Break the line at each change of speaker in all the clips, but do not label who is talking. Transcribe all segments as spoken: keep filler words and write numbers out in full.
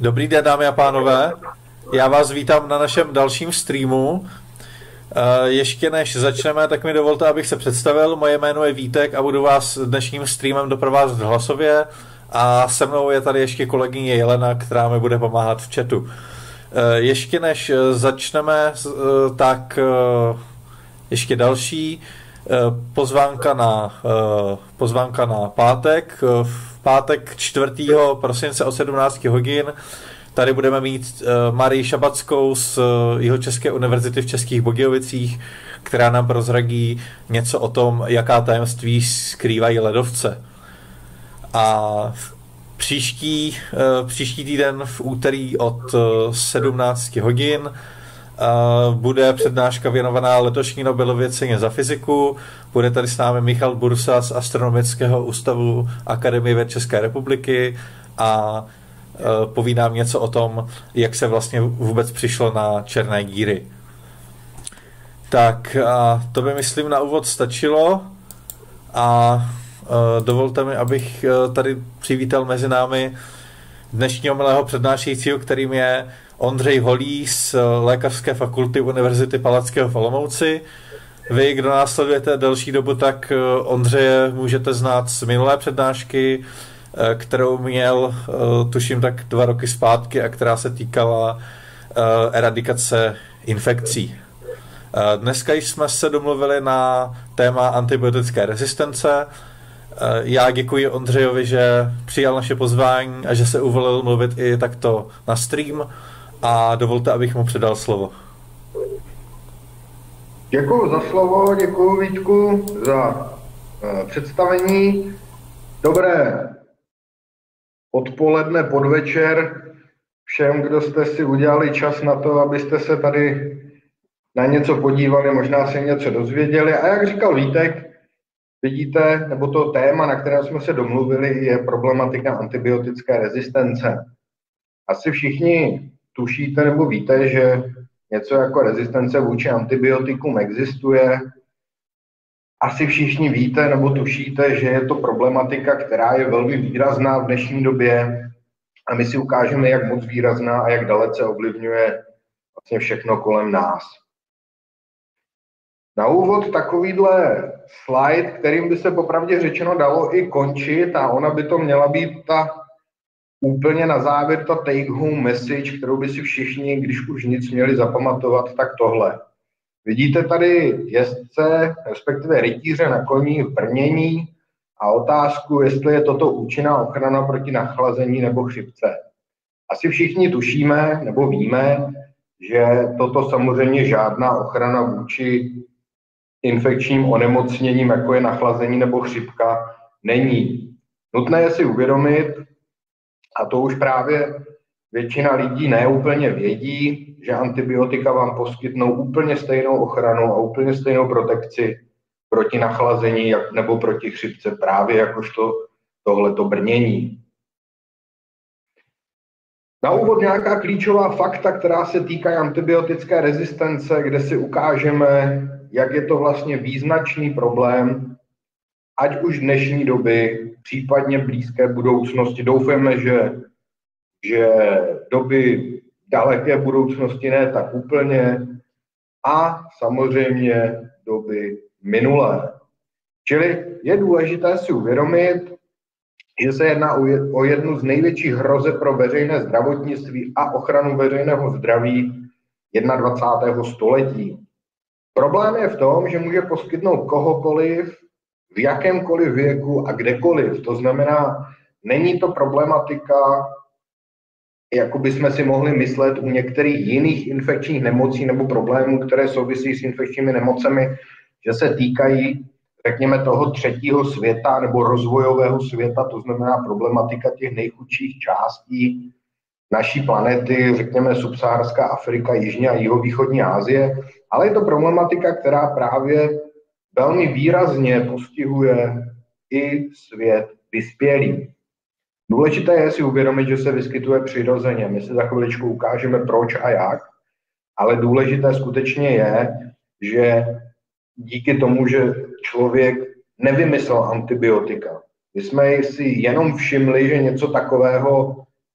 Dobrý den, dámy a pánové. Já vás vítám na našem dalším streamu. Ještě než začneme, tak mi dovolte, abych se představil. Moje jméno je Vítek a budu vás dnešním streamem doprovázet hlasově. A se mnou je tady ještě kolegyně Jelena, která mi bude pomáhat v chatu. Ještě než začneme, tak ještě další pozvánka na, pozvánka na pátek. V pátek čtvrtého prosince od sedmnáct hodin tady budeme mít Marii Šabackou z Jihočeské univerzity v Českých Budějovicích, která nám prozradí něco o tom, jaká tajemství skrývají ledovce. A příští, příští týden v úterý od sedmnáct hodin bude přednáška věnovaná letošní Nobelově ceně za fyziku. Bude tady s námi Michal Bursa z Astronomického ústavu Akademie věd České republiky a poví nám něco o tom, jak se vlastně vůbec přišlo na černé díry. Tak a to by, myslím, na úvod stačilo a dovolte mi, abych tady přivítal mezi námi dnešního milého přednášejícího, kterým je Ondřej Holý z Lékařské fakulty Univerzity Palackého v Olomouci. Vy, kdo nás sledujete delší dobu, tak Ondřeje můžete znát z minulé přednášky, kterou měl, tuším, tak dva roky zpátky a která se týkala eradikace infekcí. Dneska jsme se domluvili na téma antibiotické rezistence. Já děkuji Ondřejovi, že přijal naše pozvání a že se uvolil mluvit i takto na stream a dovolte, abych mu předal slovo.
Děkuji za slovo, děkuji Vítku za uh, představení. Dobré odpoledne, podvečer všem, kdo jste si udělali čas na to, abyste se tady na něco podívali, možná se něco dozvěděli. A jak říkal Vítek, vidíte, nebo to téma, na kterém jsme se domluvili, je problematika antibiotické rezistence. Asi všichni tušíte nebo víte, že něco jako rezistence vůči antibiotikům existuje. Asi všichni víte nebo tušíte, že je to problematika, která je velmi výrazná v dnešní době a my si ukážeme, jak moc výrazná a jak dalece ovlivňuje vlastně všechno kolem nás. Na úvod takovýhle slide, kterým by se popravdě řečeno dalo i končit a ona by to měla být ta úplně na závěr ta take home message, kterou by si všichni, když už nic měli zapamatovat, tak tohle. Vidíte tady jezdce, respektive rytíře na koni v brnění a otázku, jestli je toto účinná ochrana proti nachlazení nebo chřipce. Asi všichni tušíme nebo víme, že toto samozřejmě žádná ochrana vůči infekčním onemocněním, jako je nachlazení nebo chřipka, není. Nutné je si uvědomit, a to už právě většina lidí neúplně vědí, že antibiotika vám poskytnou úplně stejnou ochranu a úplně stejnou protekci proti nachlazení nebo proti chřipce, právě jakožto tohleto brnění. Na úvod nějaká klíčová fakta, která se týkají antibiotické rezistence, kde si ukážeme, jak je to vlastně význačný problém, ať už dnešní doby, případně blízké budoucnosti. Doufáme, že, že doby daleké budoucnosti ne tak úplně a samozřejmě doby minulé. Čili je důležité si uvědomit, že se jedná o jednu z největších hrozeb pro veřejné zdravotnictví a ochranu veřejného zdraví dvacátého prvního století. Problém je v tom, že může poskytnout kohokoliv, v jakémkoliv věku a kdekoliv. To znamená, není to problematika, jako bychom si mohli myslet u některých jiných infekčních nemocí nebo problémů, které souvisí s infekčními nemocemi, že se týkají, řekněme, toho třetího světa nebo rozvojového světa, to znamená problematika těch nejchudších částí naší planety, řekněme subsaharská Afrika, jižní a jihovýchodní Asie, ale je to problematika, která právě velmi výrazně postihuje i svět vyspělý. Důležité je si uvědomit, že se vyskytuje přirozeně. My si za chviličku ukážeme proč a jak, ale důležité skutečně je, že díky tomu, že člověk nevymyslel antibiotika, my jsme si jenom všimli, že něco takového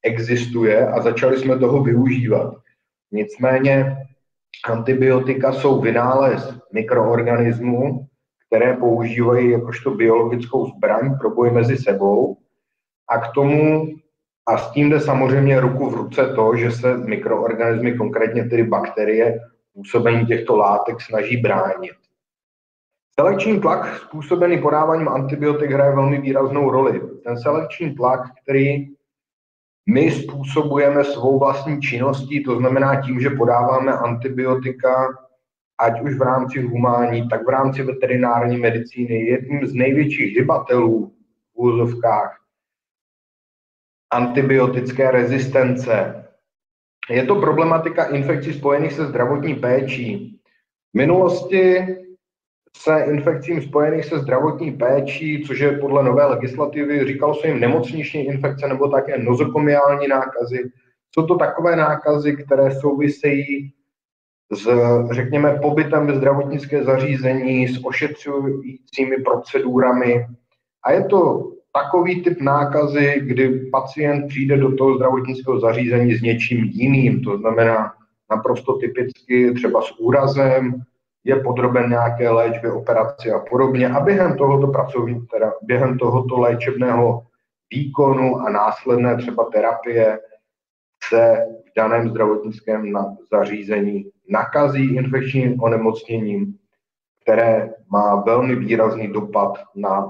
existuje a začali jsme toho využívat. Nicméně antibiotika jsou vynález mikroorganismů, které používají jakožto biologickou zbraň pro boj mezi sebou a k tomu a s tím jde samozřejmě ruku v ruce to, že se mikroorganismy, konkrétně tedy bakterie, působení těchto látek snaží bránit. Selekční tlak způsobený podáváním antibiotik hraje velmi výraznou roli. Ten selekční tlak, který my způsobujeme svou vlastní činností, to znamená tím, že podáváme antibiotika, ať už v rámci humánní, tak v rámci veterinární medicíny, je jedním z největších hybatelů v úvozovkách antibiotické rezistence. Je to problematika infekcí spojených se zdravotní péčí. V minulosti se infekcím spojených se zdravotní péčí, což je podle nové legislativy, říkalo se jim nemocniční infekce nebo také nozokomiální nákazy. Jsou to takové nákazy, které souvisejí s, řekněme, pobytem ve zdravotnické zařízení, s ošetřujícími procedurami. A je to takový typ nákazy, kdy pacient přijde do toho zdravotnického zařízení s něčím jiným, to znamená naprosto typicky třeba s úrazem, je podroben nějaké léčbě, operaci a podobně. A během tohoto pracovní, teda během tohoto léčebného výkonu a následné třeba terapie se v daném zdravotnickém zařízení nakazí infekčním onemocněním, které má velmi výrazný dopad na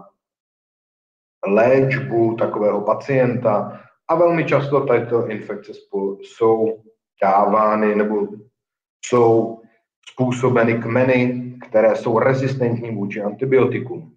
léčbu takového pacienta a velmi často tyto infekce jsou dávány nebo jsou způsobeny kmeny, které jsou rezistentní vůči antibiotikům.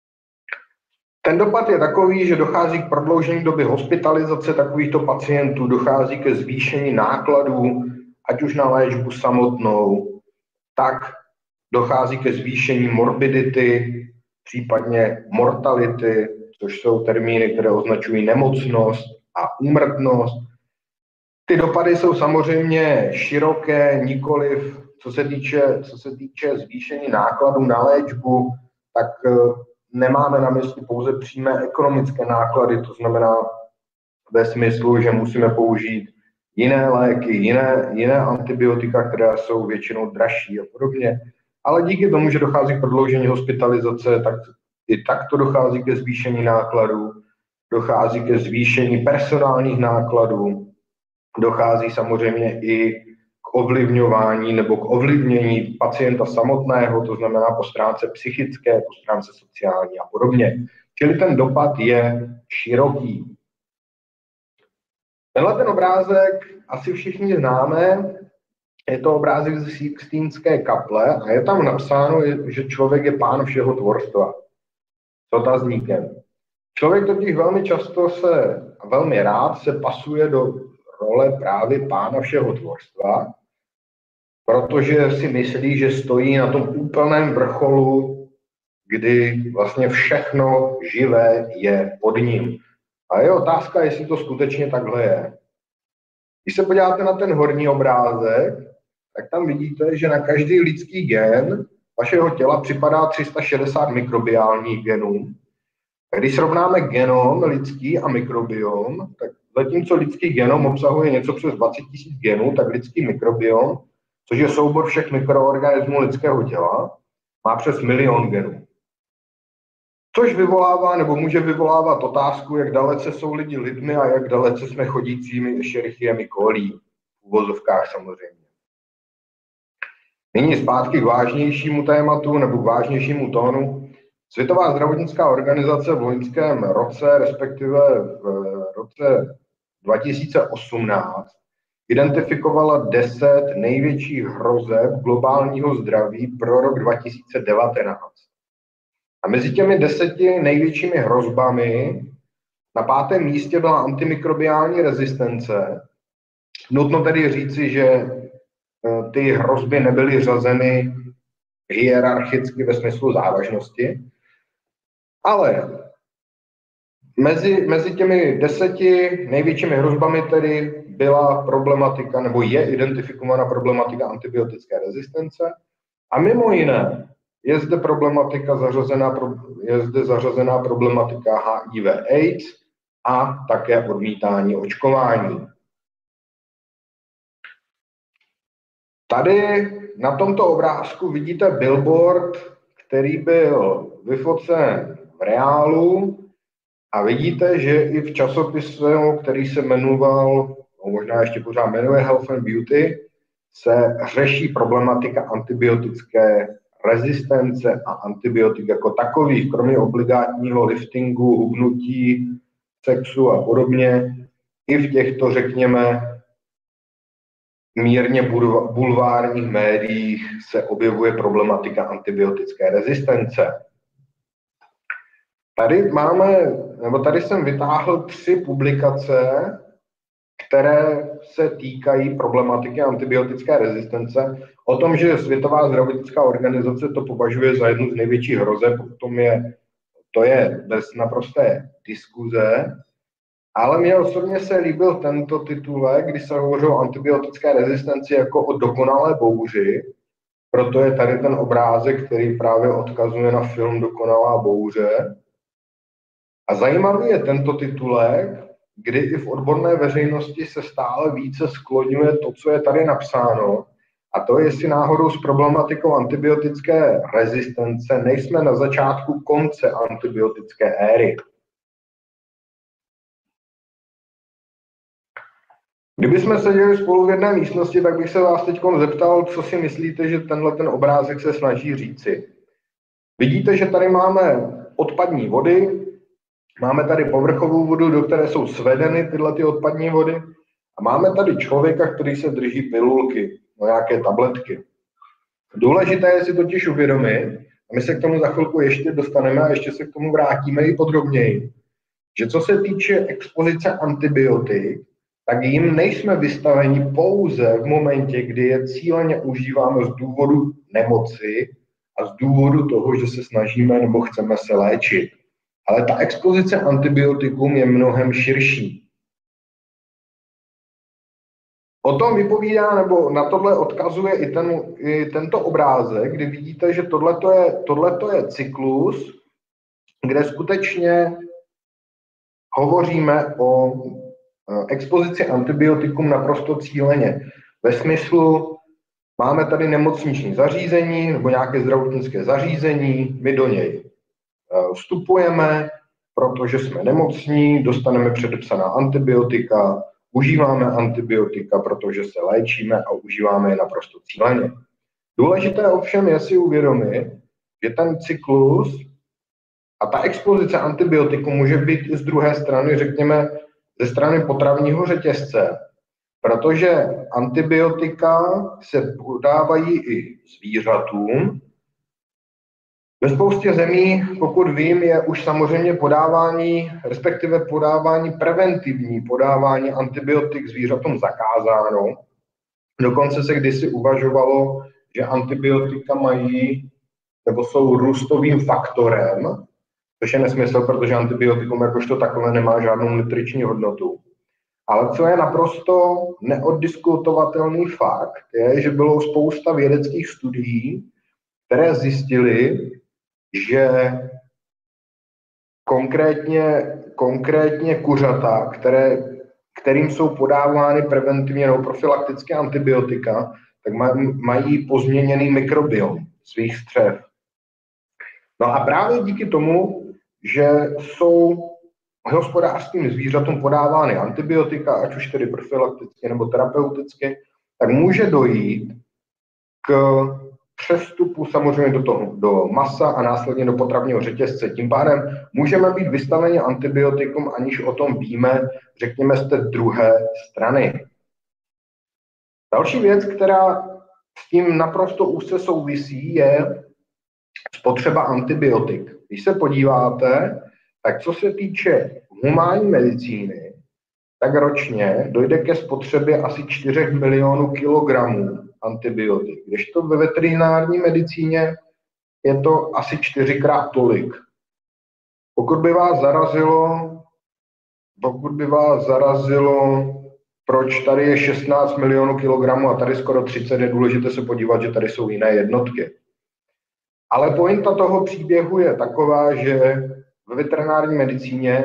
Ten dopad je takový, že dochází k prodloužení doby hospitalizace takovýchto pacientů, dochází ke zvýšení nákladů, ať už na léčbu samotnou, tak dochází ke zvýšení morbidity, případně mortality, což jsou termíny, které označují nemocnost a úmrtnost. Ty dopady jsou samozřejmě široké, nikoliv co se týče, co se týče zvýšení nákladů na léčbu, tak nemáme na mysli pouze přímé ekonomické náklady, to znamená ve smyslu, že musíme použít jiné léky, jiné, jiné antibiotika, které jsou většinou dražší a podobně. Ale díky tomu, že dochází k prodloužení hospitalizace, tak i takto dochází ke zvýšení nákladů, dochází ke zvýšení personálních nákladů, dochází samozřejmě i k ovlivňování nebo k ovlivnění pacienta samotného, to znamená po stránce psychické, po stránce sociální a podobně. Čili ten dopad je široký. Tenhle ten obrázek asi všichni známe, je to obrázek ze Sixtínské kaple a je tam napsáno, že člověk je pán všeho tvorstva. S otazníkem. Člověk totiž velmi často se, a velmi rád se pasuje do role právě pána všeho tvorstva, protože si myslí, že stojí na tom úplném vrcholu, kdy vlastně všechno živé je pod ním. A je otázka, jestli to skutečně takhle je. Když se podíváte na ten horní obrázek, tak tam vidíte, že na každý lidský gen vašeho těla připadá tři sta šedesát mikrobiálních genů. A když srovnáme genom lidský a mikrobiom, tak zatímco lidský genom obsahuje něco přes dvacet tisíc genů, tak lidský mikrobiom, což je soubor všech mikroorganismů lidského těla, má přes milion genů. Což vyvolává nebo může vyvolávat otázku, jak dalece jsou lidi lidmi a jak dalece jsme chodícími Escherichiemi coli, v uvozovkách samozřejmě. Nyní zpátky k vážnějšímu tématu nebo k vážnějšímu tónu. Světová zdravotnická organizace v loňském roce, respektive v roce dva tisíce osmnáct, identifikovala deset největších hrozeb globálního zdraví pro rok dva tisíce devatenáct. A mezi těmi deseti největšími hrozbami na pátém místě byla antimikrobiální rezistence. Nutno tedy říci, že ty hrozby nebyly řazeny hierarchicky ve smyslu závažnosti, ale mezi, mezi těmi deseti největšími hrozbami tedy byla problematika, nebo je identifikována problematika antibiotické rezistence a mimo jiné je zde problematika zařazená, je zde zařazená problematika H I V AIDS, a také odmítání očkování. Tady na tomto obrázku vidíte billboard, který byl vyfocen v reálu a vidíte, že i v časopisu, který se jmenoval, no možná ještě pořád jmenuje Health and Beauty, se řeší problematika antibiotické rezistence a antibiotik jako takových, kromě obligátního liftingu, hubnutí, sexu a podobně. I v těchto, řekněme, mírně bulvárních médiích se objevuje problematika antibiotické rezistence. Tady máme, nebo tady jsem vytáhl tři publikace, které se týkají problematiky antibiotické rezistence. O tom, že Světová zdravotnická organizace to považuje za jednu z největších hrozeb, potom je, to je bez naprosté diskuze. Ale mně osobně se líbil tento titulek, kdy se hovořilo o antibiotické rezistenci jako o dokonalé bouři. Proto je tady ten obrázek, který právě odkazuje na film Dokonalá bouře. A zajímavý je tento titulek, kdy i v odborné veřejnosti se stále více skloňuje to, co je tady napsáno. A to je, jestli náhodou s problematikou antibiotické rezistence nejsme na začátku konce antibiotické éry. Kdybychom seděli spolu v jedné místnosti, tak bych se vás teď zeptal, co si myslíte, že tenhle ten obrázek se snaží říci. Vidíte, že tady máme odpadní vody, máme tady povrchovou vodu, do které jsou svedeny tyhle ty odpadní vody a máme tady člověka, který se drží pilulky, no nějaké tabletky. Důležité je si totiž uvědomit, a my se k tomu za chvilku ještě dostaneme a ještě se k tomu vrátíme i podrobněji, že co se týče expozice antibiotik, tak jim nejsme vystaveni pouze v momentě, kdy je cíleně užíváme z důvodu nemoci a z důvodu toho, že se snažíme nebo chceme se léčit. Ale ta expozice antibiotikum je mnohem širší. O tom vypovídá, nebo na tohle odkazuje i, ten, i tento obrázek, kdy vidíte, že tohleto je, tohleto je cyklus, kde skutečně hovoříme o expozici antibiotikum naprosto cíleně. Ve smyslu, máme tady nemocniční zařízení nebo nějaké zdravotnické zařízení, my do něj vstupujeme, protože jsme nemocní, dostaneme předepsaná antibiotika, užíváme antibiotika, protože se léčíme a užíváme je naprosto cíleně. Důležité ovšem je si uvědomit, že ten cyklus a ta expozice antibiotiku může být i z druhé strany, řekněme, ze strany potravního řetězce, protože antibiotika se podávají i zvířatům. Ve spoustě zemí, pokud vím, je už samozřejmě podávání, respektive podávání preventivní, podávání antibiotik zvířatům zakázáno. Dokonce se kdysi uvažovalo, že antibiotika mají, nebo jsou růstovým faktorem, což je nesmysl, protože antibiotikum jakožto takové nemá žádnou nutriční hodnotu. Ale co je naprosto neoddiskutovatelný fakt, je, že bylo spousta vědeckých studií, které zjistily, že konkrétně, konkrétně kuřata, které, kterým jsou podávány preventivně nebo profilaktické antibiotika, tak mají pozměněný mikrobiom svých střev. No a právě díky tomu, že jsou hospodářským zvířatům podávány antibiotika, ať už tedy profilakticky nebo terapeuticky, tak může dojít k přestupu samozřejmě do toho, do masa a následně do potravního řetězce. Tím pádem můžeme být vystaveni antibiotikum, aniž o tom víme, řekněme, z té druhé strany. Další věc, která s tím naprosto úzce souvisí, je spotřeba antibiotik. Když se podíváte, tak co se týče humánní medicíny, tak ročně dojde ke spotřebě asi čtyři milionů kilogramů antibiotik. Kdežto ve veterinární medicíně je to asi čtyřikrát tolik. Pokud by vás zarazilo, pokud by vás zarazilo, proč tady je šestnáct milionů kilogramů a tady skoro třicet, je důležité se podívat, že tady jsou jiné jednotky. Ale pointa toho příběhu je taková, že ve veterinární medicíně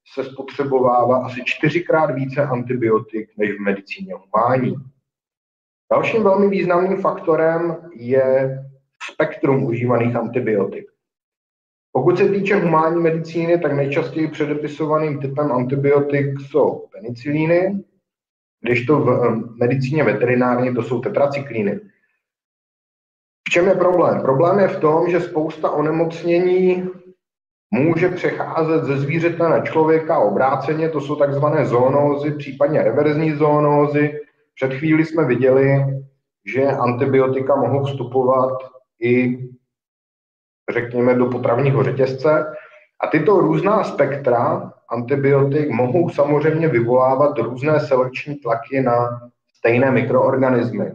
se spotřebovává asi čtyřikrát více antibiotik než v medicíně humánní. Dalším velmi významným faktorem je spektrum užívaných antibiotik. Pokud se týče humánní medicíny, tak nejčastěji předepisovaným typem antibiotik jsou penicilíny, kdežto v medicíně veterinární to jsou tetracyklíny. V čem je problém? Problém je v tom, že spousta onemocnění může přecházet ze zvířete na člověka obráceně, to jsou takzvané zoonózy, případně reverzní zoonózy. Před chvíli jsme viděli, že antibiotika mohou vstupovat i, řekněme, do potravního řetězce. A tyto různá spektra antibiotik mohou samozřejmě vyvolávat různé selekční tlaky na stejné mikroorganismy.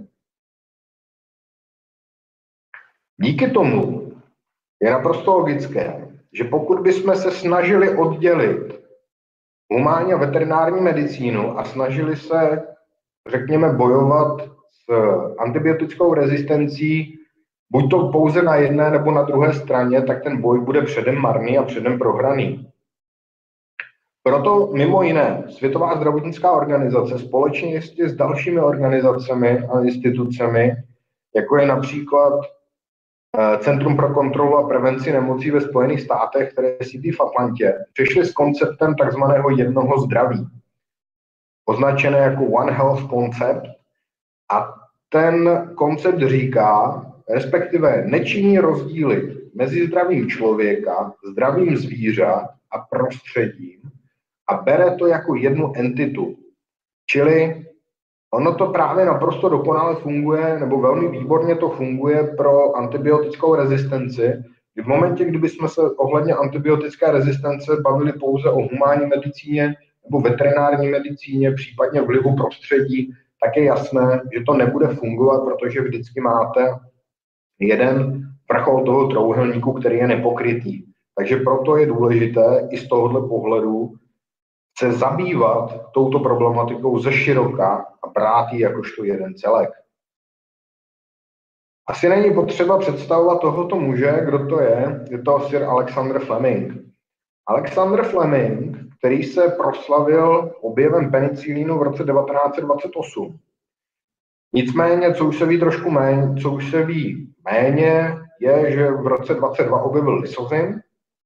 Díky tomu je naprosto logické, že pokud bychom se snažili oddělit humánní a veterinární medicínu a snažili se, řekněme, bojovat s antibiotickou rezistencí, buď to pouze na jedné nebo na druhé straně, tak ten boj bude předem marný a předem prohraný. Proto mimo jiné Světová zdravotnická organizace společně ještě s dalšími organizacemi a institucemi, jako je například Centrum pro kontrolu a prevenci nemocí ve Spojených státech, které sídlí v Atlantě, přišli s konceptem takzvaného jednoho zdraví, označené jako One Health Concept. A ten koncept říká, respektive nečiní rozdíly mezi zdravím člověka, zdravím zvířat a prostředím a bere to jako jednu entitu. Čili ono to právě naprosto dokonale funguje, nebo velmi výborně to funguje pro antibiotickou rezistenci. V momentě, kdyby jsme se ohledně antibiotické rezistence bavili pouze o humánní medicíně nebo veterinární medicíně, případně vlivu prostředí, tak je jasné, že to nebude fungovat, protože vždycky máte jeden vrchol toho trouhelníku, který je nepokrytý. Takže proto je důležité i z tohohle pohledu se zabývat touto problematikou ze široka a brát ji jakožto jeden celek. Asi není potřeba představovat tohoto muže, kdo to je, je to Sir Alexander Fleming. Alexander Fleming, který se proslavil objevem penicilínu v roce devatenáct set dvacet osm. Nicméně, co už se ví trošku méně, co už se ví méně, je, že v roce dvacet dva objevil lysozin.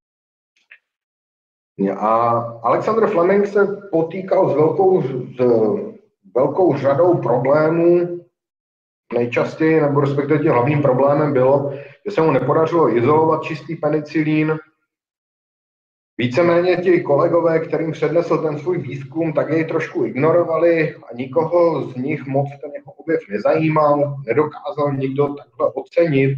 A Alexander Fleming se potýkal s velkou, s velkou řadou problémů. Nejčastěji, nebo respektive tím hlavním problémem bylo, že se mu nepodařilo izolovat čistý penicilín. Víceméně ti kolegové, kterým přednesl ten svůj výzkum, tak jej trošku ignorovali a nikoho z nich moc ten jeho objev nezajímal, nedokázal nikdo takhle ocenit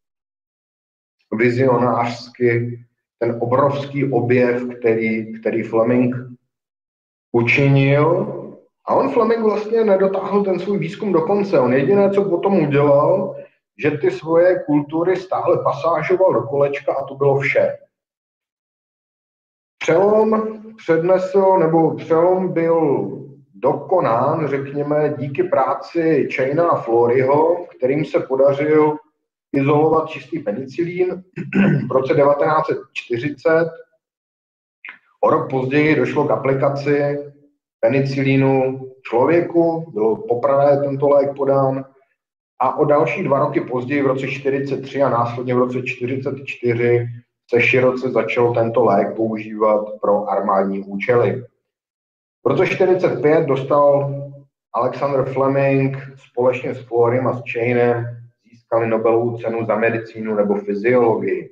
vizionářsky ten obrovský objev, který, který Fleming učinil. A on Fleming vlastně nedotáhl ten svůj výzkum do konce. On jediné, co potom udělal, že ty svoje kultury stále pasážoval do kolečka a to bylo vše. Přelom přednesl, nebo přelom byl dokonán, řekněme, díky práci Chaina a Floryho, kterým se podařil izolovat čistý penicilín v roce devatenáct set čtyřicet. O rok později došlo k aplikaci penicilínu člověku, byl poprvé tento lék podán a o další dva roky později v roce čtyřicet tři a následně v roce čtyřicet čtyři se široce začal tento lék používat pro armádní účely. V roce čtyřicet pět dostal Alexander Fleming společně s Florym a s Chainem získali Nobelovu cenu za medicínu nebo fyziologii.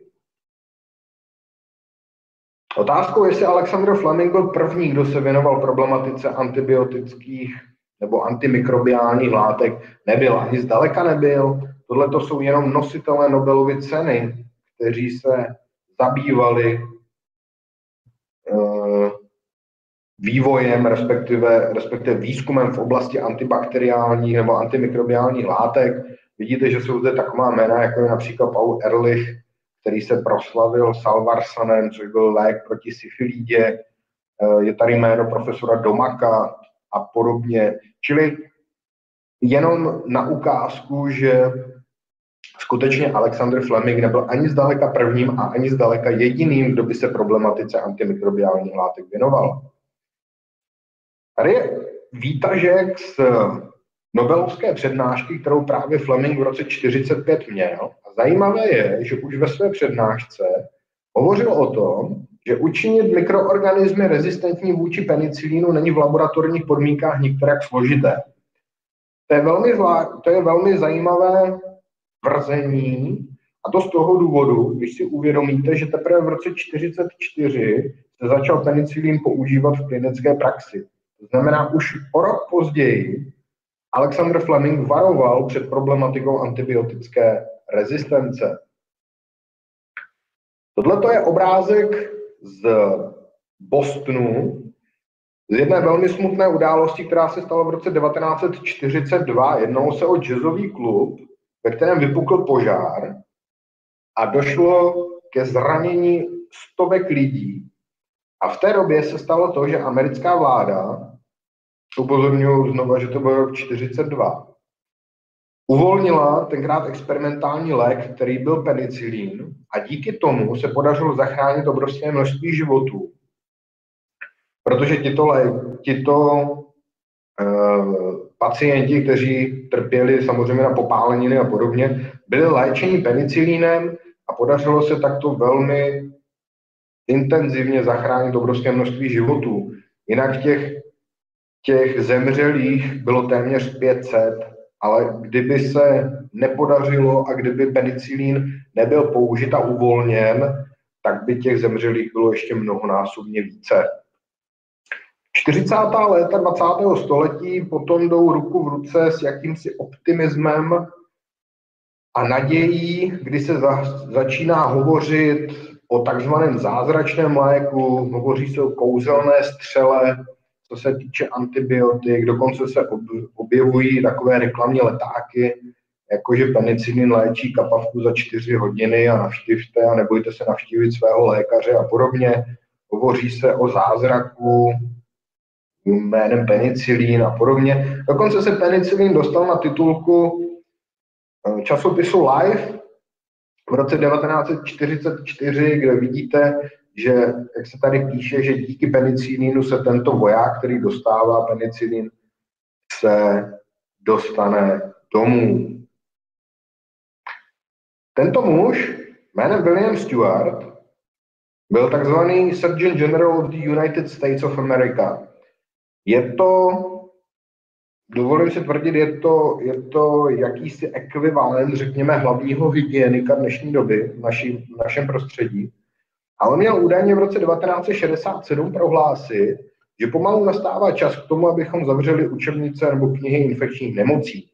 Otázkou, jestli Alexander Fleming byl první, kdo se věnoval problematice antibiotických nebo antimikrobiálních látek, nebyl, ani zdaleka nebyl. Tohle to jsou jenom nositelé Nobelovy ceny, kteří se zabývali uh, vývojem, respektive, respektive výzkumem v oblasti antibakteriálních nebo antimikrobiálních látek. Vidíte, že jsou zde taková jména, jako je například Paul Ehrlich, který se proslavil Salvarsanem, což byl lék proti syfilídě. Je tady jméno profesora Domaka a podobně. Čili jenom na ukázku, že skutečně Alexander Fleming nebyl ani zdaleka prvním a ani zdaleka jediným, kdo by se problematice antimikrobiálních látek věnoval. Tady je výtažek z nobelovské přednášky, kterou právě Fleming v roce čtyřicet pět měl. A zajímavé je, že už ve své přednášce hovořil o tom, že učinit mikroorganismy rezistentní vůči penicilínu není v laboratorních podmínkách nikterak složité. To je velmi, zvlá... to je velmi zajímavé tvrzení, a to z toho důvodu, když si uvědomíte, že teprve v roce čtyřicet čtyři se začal penicilín používat v klinické praxi. To znamená, už o rok později Alexander Fleming varoval před problematikou antibiotické rezistence. Tohle je obrázek z Bostonu, z jedné velmi smutné události, která se stala v roce devatenáct set čtyřicet dva. Jednalo se o jazzový klub, ve kterém vypukl požár a došlo ke zranění stovek lidí. A v té době se stalo to, že americká vláda, upozorňuji znovu, že to byl rok čtyřicet dva, uvolnila tenkrát experimentální lék, který byl penicilín, a díky tomu se podařilo zachránit obrovské množství životů. Protože tito, tito uh, pacienti, kteří trpěli samozřejmě na popáleniny a podobně, byli léčeni penicilínem a podařilo se takto velmi intenzivně zachránit obrovské množství životů. Jinak těch, těch zemřelých bylo téměř pět set, ale kdyby se nepodařilo a kdyby penicilín nebyl použit a uvolněn, tak by těch zemřelých bylo ještě mnohonásobně více. čtyřicátá léta dvacátého století potom jdou ruku v ruce s jakýmsi optimismem a nadějí, kdy se za, začíná hovořit o takzvaném zázračném léku, hovoří se o kouzelné střele, co se týče antibiotik, dokonce se objevují takové reklamní letáky, jakože penicilin léčí kapavku za čtyři hodiny a navštivte a nebojte se navštívit svého lékaře a podobně. Hovoří se o zázraku jménem penicilín a podobně. Dokonce se penicilin dostal na titulku časopisu Life v roce devatenáct set čtyřicet čtyři, kde vidíte, že, jak se tady píše, že díky penicilínu se tento voják, který dostává penicilin, se dostane domů. Tento muž jménem William Stewart byl takzvaný Surgeon General of the United States of America. Je to, dovolím si tvrdit, je to, je to jakýsi ekvivalent, řekněme, hlavního hygienika dnešní doby v, naší, v našem prostředí. A on měl údajně v roce devatenáct set šedesát sedm prohlásit, že pomalu nastává čas k tomu, abychom zavřeli učebnice nebo knihy infekčních nemocí.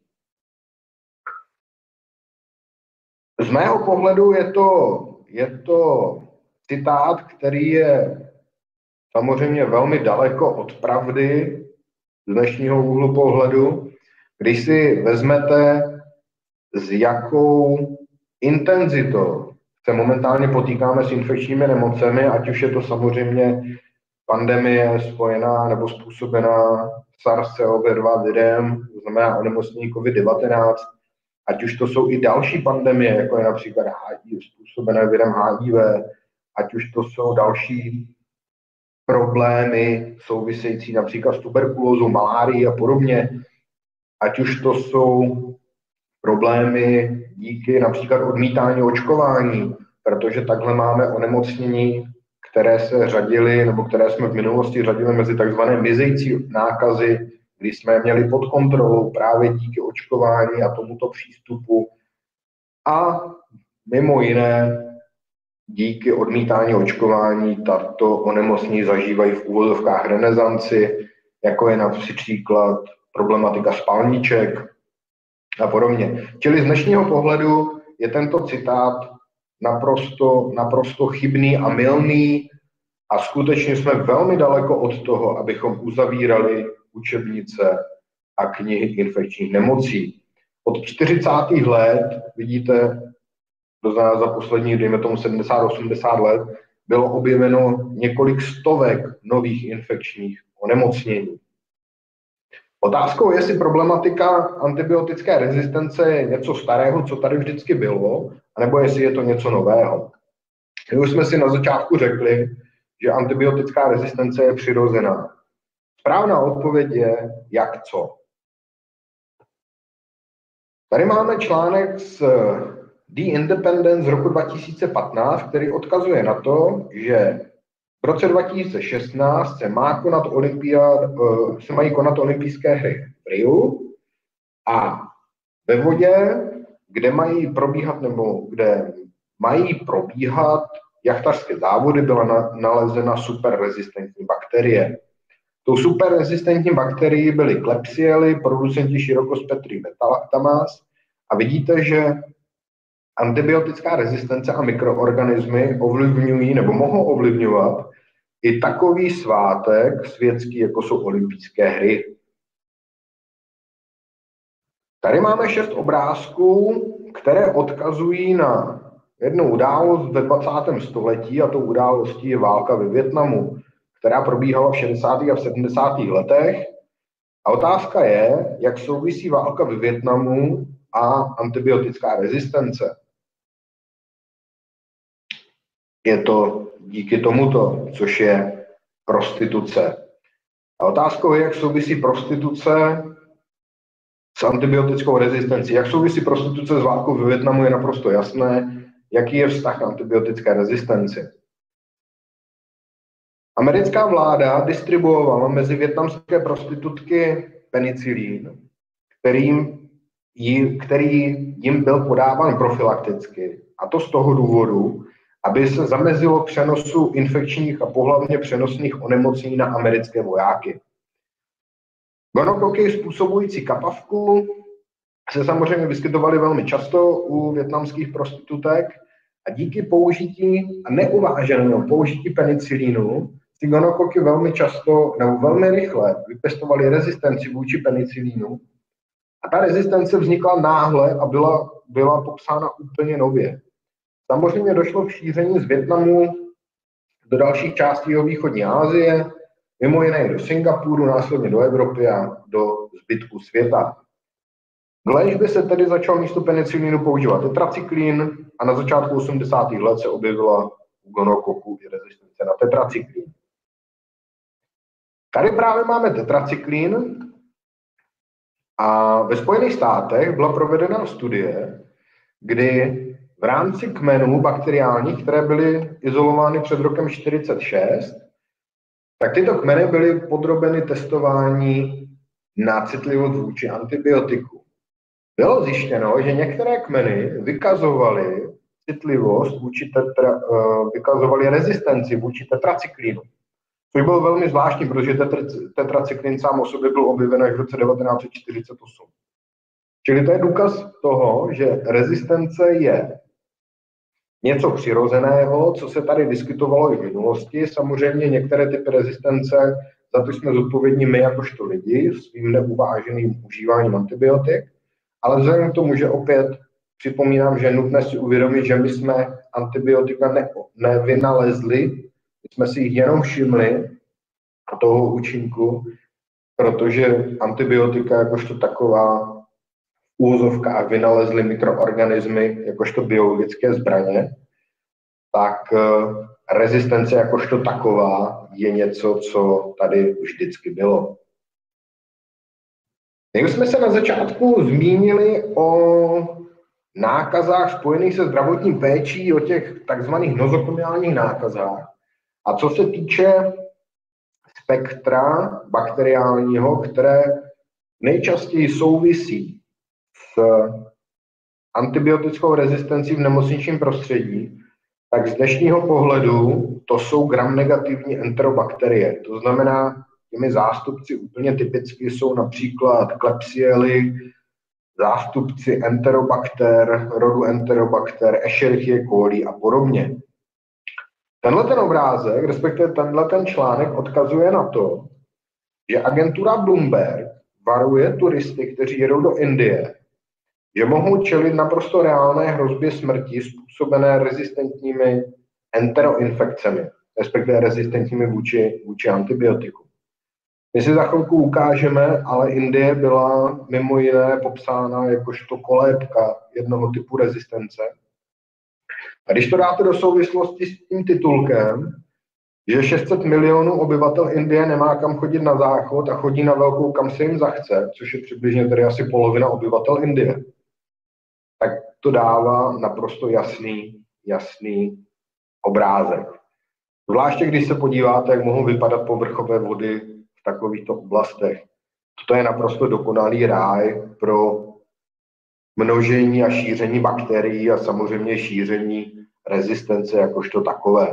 Z mého pohledu je to, je to citát, který je samozřejmě velmi daleko od pravdy z dnešního úhlu pohledu, když si vezmete, s jakou intenzitou se momentálně potýkáme s infekčními nemocemi, ať už je to samozřejmě pandemie spojená nebo způsobená SARS-C o V dva virem, to znamená onemocnění COVID devatenáct, ať už to jsou i další pandemie, jako je například H I V, způsobené virem H I V, ať už to jsou další problémy související například s tuberkulózou, malárií a podobně, ať už to jsou problémy díky například odmítání očkování, protože takhle máme onemocnění, které se řadily, nebo které jsme v minulosti řadili mezi takzvané mizející nákazy, kdy jsme je měli pod kontrolou právě díky očkování a tomuto přístupu. A mimo jiné, díky odmítání očkování tato onemocnění zažívají v úvodovkách renesanci, jako je například problematika spalniček a podobně. Čili z dnešního pohledu je tento citát naprosto, naprosto chybný a mylný a skutečně jsme velmi daleko od toho, abychom uzavírali učebnice a knihy infekčních nemocí. Od čtyřicátých let, vidíte, to znamená za posledních, dejme tomu sedmdesát osmdesát let, bylo objeveno několik stovek nových infekčních onemocnění. Otázkou je, jestli problematika antibiotické rezistence je něco starého, co tady vždycky bylo, anebo jestli je to něco nového. My už jsme si na začátku řekli, že antibiotická rezistence je přirozená. Správná odpověď je, jak co. Tady máme článek z The Independent z roku dva tisíce patnáct, který odkazuje na to, že v roce dva tisíce šestnáct se, má konat olympiád, se mají konat olympijské hry v Riu a ve vodě, kde mají probíhat nebo kde mají probíhat jachtařské závody, byla na, nalezena superrezistentní bakterie. Tou superrezistentní bakterií byly Klebsiely, producenti širokospektrých beta-lactamaz a vidíte, že antibiotická rezistence a mikroorganismy ovlivňují nebo mohou ovlivňovat i takový svátek světský, jako jsou olympijské hry. Tady máme šest obrázků, které odkazují na jednu událost ve dvacátém století a tou událostí je válka ve Vietnamu, která probíhala v šedesátých a v sedmdesátých letech. A otázka je, jak souvisí válka ve Vietnamu a antibiotická rezistence. Je to díky tomuto, což je prostituce. A otázkou je, jak souvisí prostituce s antibiotickou rezistencí. Jak souvisí prostituce s válkou ve Vietnamu, je naprosto jasné, jaký je vztah k antibiotické rezistenci. Americká vláda distribuovala mezi vietnamské prostitutky penicilín, kterým jí, který jim byl podáván profilakticky. A to z toho důvodu, aby se zamezilo přenosu infekčních a pohlavně přenosných onemocnění na americké vojáky. Gonokoky způsobující kapavku se samozřejmě vyskytovaly velmi často u vietnamských prostitutek a díky použití a neuváženému použití penicilínu si gonokoky velmi často nebo velmi rychle vypěstovaly rezistenci vůči penicilínu a ta rezistence vznikla náhle a byla, byla popsána úplně nově. Samozřejmě došlo k šíření z Vietnamu do dalších částí východní Asie, mimo jiné do Singapuru, následně do Evropy a do zbytku světa. K léčbě se tedy začal místo penicilínu používat tetracyklin a na začátku osmdesátých let se objevila u gonokoků i rezistence na tetracyklin. Tady právě máme tetracyklin a ve Spojených státech byla provedena studie, kdy v rámci kmenů bakteriálních, které byly izolovány před rokem čtyřicet šest, tak tyto kmeny byly podrobeny testování na citlivost vůči antibiotiku. Bylo zjištěno, že některé kmeny vykazovaly citlivost vůči tetra, vykazovaly rezistenci vůči tetracyklinu. Což bylo velmi zvláštní, protože tetracyklin sám o sobě byl objeven až v roce devatenáct set čtyřicet osm. Čili to je důkaz toho, že rezistence je něco přirozeného, co se tady diskutovalo i v minulosti. Samozřejmě některé typy rezistence, za to jsme zodpovědní my jakožto lidi svým neuváženým užíváním antibiotik, ale vzhledem k tomu, že opět připomínám, že je nutné si uvědomit, že my jsme antibiotika ne, nevynalezli, my jsme si jich jenom všimli a toho účinku, protože antibiotika jakožto taková v úvozovkách vynalezly mikroorganismy jakožto biologické zbraně, tak rezistence jakožto taková je něco, co tady vždycky bylo. My jsme se na začátku zmínili o nákazách spojených se zdravotní péčí, o těch takzvaných nozokomiálních nákazách. A co se týče spektra bakteriálního, které nejčastěji souvisí s antibiotickou rezistencí v nemocničním prostředí, tak z dnešního pohledu to jsou gram-negativní enterobakterie. To znamená, těmi zástupci úplně typicky jsou například Klebsiely, zástupci enterobakter, rodu enterobakter, Escherichia coli a podobně. Tenhle ten obrázek, respektive tenhle ten článek odkazuje na to, že agentura Bloomberg varuje turisty, kteří jedou do Indie, že mohou čelit naprosto reálné hrozbě smrti způsobené rezistentními enteroinfekcemi, respektive rezistentními vůči, vůči antibiotiku. My si za chvilku ukážeme, ale Indie byla mimo jiné popsána jakožto kolébka jednoho typu rezistence. A když to dáte do souvislosti s tím titulkem, že šest set milionů obyvatel Indie nemá kam chodit na záchod a chodí na velkou, kam se jim zachce, což je přibližně tedy asi polovina obyvatel Indie, tak to dává naprosto jasný, jasný obrázek. Zvláště když se podíváte, jak mohou vypadat povrchové vody v takovýchto oblastech. Toto je naprosto dokonalý ráj pro množení a šíření bakterií a samozřejmě šíření rezistence jakožto takové.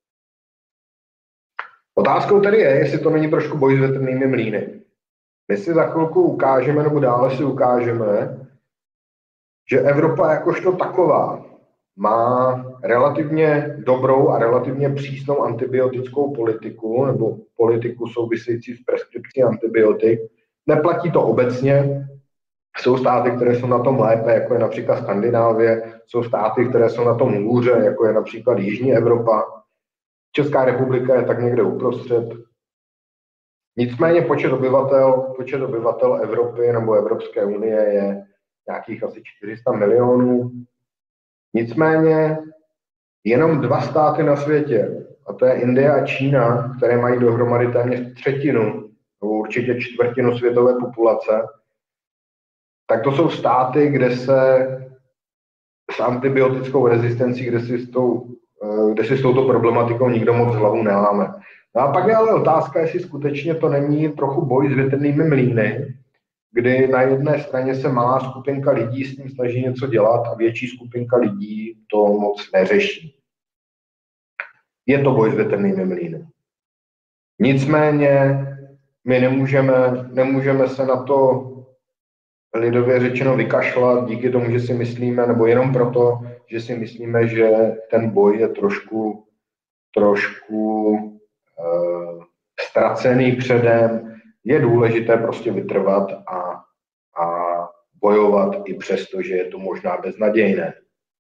Otázkou tedy je, jestli to není trošku boj s větrnými mlýny. My si za chvilku ukážeme, nebo dále si ukážeme, že Evropa jakožto taková má relativně dobrou a relativně přísnou antibiotickou politiku, nebo politiku související s preskripcí antibiotik. Neplatí to obecně. Jsou státy, které jsou na tom lépe, jako je například Skandinávie, jsou státy, které jsou na tom hůře, jako je například Jižní Evropa. Česká republika je tak někde uprostřed. Nicméně počet obyvatel, počet obyvatel Evropy nebo Evropské unie je nějakých asi čtyři sta milionů. Nicméně jenom dva státy na světě, a to je Indie a Čína, které mají dohromady téměř třetinu, nebo určitě čtvrtinu světové populace, tak to jsou státy, kde se s antibiotickou rezistencí, kde si s, tou, kde si s touto problematikou nikdo moc hlavu neláme. No a pak je ale otázka, jestli skutečně to není trochu boj s větrnými mlýny, kdy na jedné straně se malá skupinka lidí s tím snaží něco dělat a větší skupinka lidí to moc neřeší. Je to boj s větrnými mlýny. Nicméně my nemůžeme, nemůžeme se na to lidově řečeno vykašlat díky tomu, že si myslíme, nebo jenom proto, že si myslíme, že ten boj je trošku, trošku uh, ztracený předem. Je důležité prostě vytrvat a, a bojovat i přesto, že je to možná beznadějné.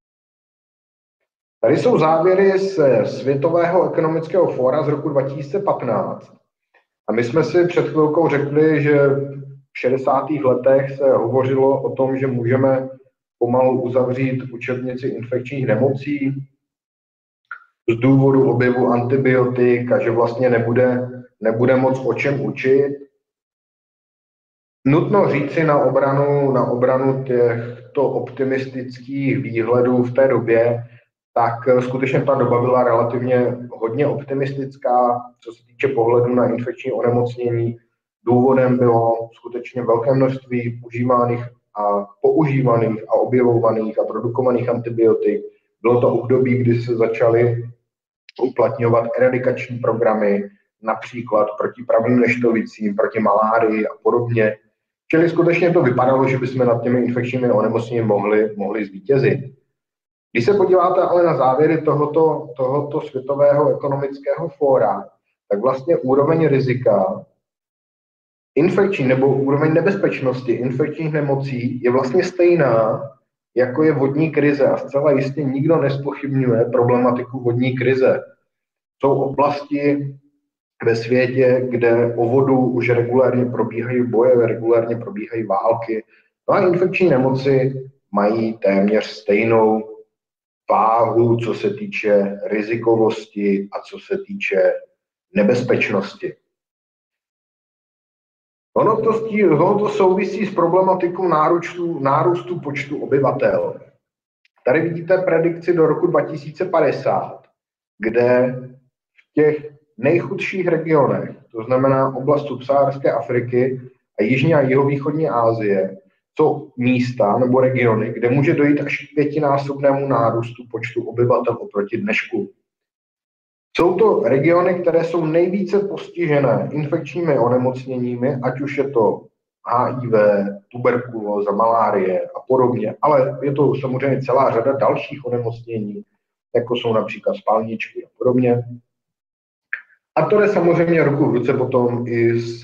Tady jsou závěry z Světového ekonomického fóra z roku dva tisíce patnáct. A my jsme si před chvilkou řekli, že v šedesátých letech se hovořilo o tom, že můžeme pomalu uzavřít učebnici infekčních nemocí z důvodu objevu antibiotik a že vlastně nebude, nebude moc o čem učit. Nutno říci na obranu, na obranu těchto optimistických výhledů v té době, tak skutečně ta doba byla relativně hodně optimistická, co se týče pohledu na infekční onemocnění. Důvodem bylo skutečně velké množství užívaných a používaných a objevovaných a produkovaných antibiotik. Bylo to období, kdy se začaly uplatňovat eradikační programy, například proti pravým neštovicím, proti malárii a podobně. Čili skutečně to vypadalo, že bychom nad těmi infekčními onemocněními mohli, mohli zvítězit. Když se podíváte ale na závěry tohoto, tohoto Světového ekonomického fóra, tak vlastně úroveň rizika infekční nebo úroveň nebezpečnosti infekčních nemocí je vlastně stejná, jako je vodní krize a zcela jistě nikdo nezpochybňuje problematiku vodní krize. Jsou oblasti ve světě, kde o vodu už regulárně probíhají boje, regulárně probíhají války. No a infekční nemoci mají téměř stejnou váhu, co se týče rizikovosti a co se týče nebezpečnosti. Ono to, stí, ono to souvisí s problematikou nárůstu, nárůstu počtu obyvatel. Tady vidíte predikci do roku dva tisíce padesát, kde v těch nejchudších regionech, to znamená oblast subsaharské Afriky a jižní a jihovýchodní Asie, jsou místa nebo regiony, kde může dojít až k pětinásobnému nárůstu počtu obyvatel oproti dnešku. Jsou to regiony, které jsou nejvíce postižené infekčními onemocněními, ať už je to H I V, tuberkulóza, malárie a podobně, ale je to samozřejmě celá řada dalších onemocnění, jako jsou například spalničky a podobně. A to je samozřejmě ruku v ruce potom i s,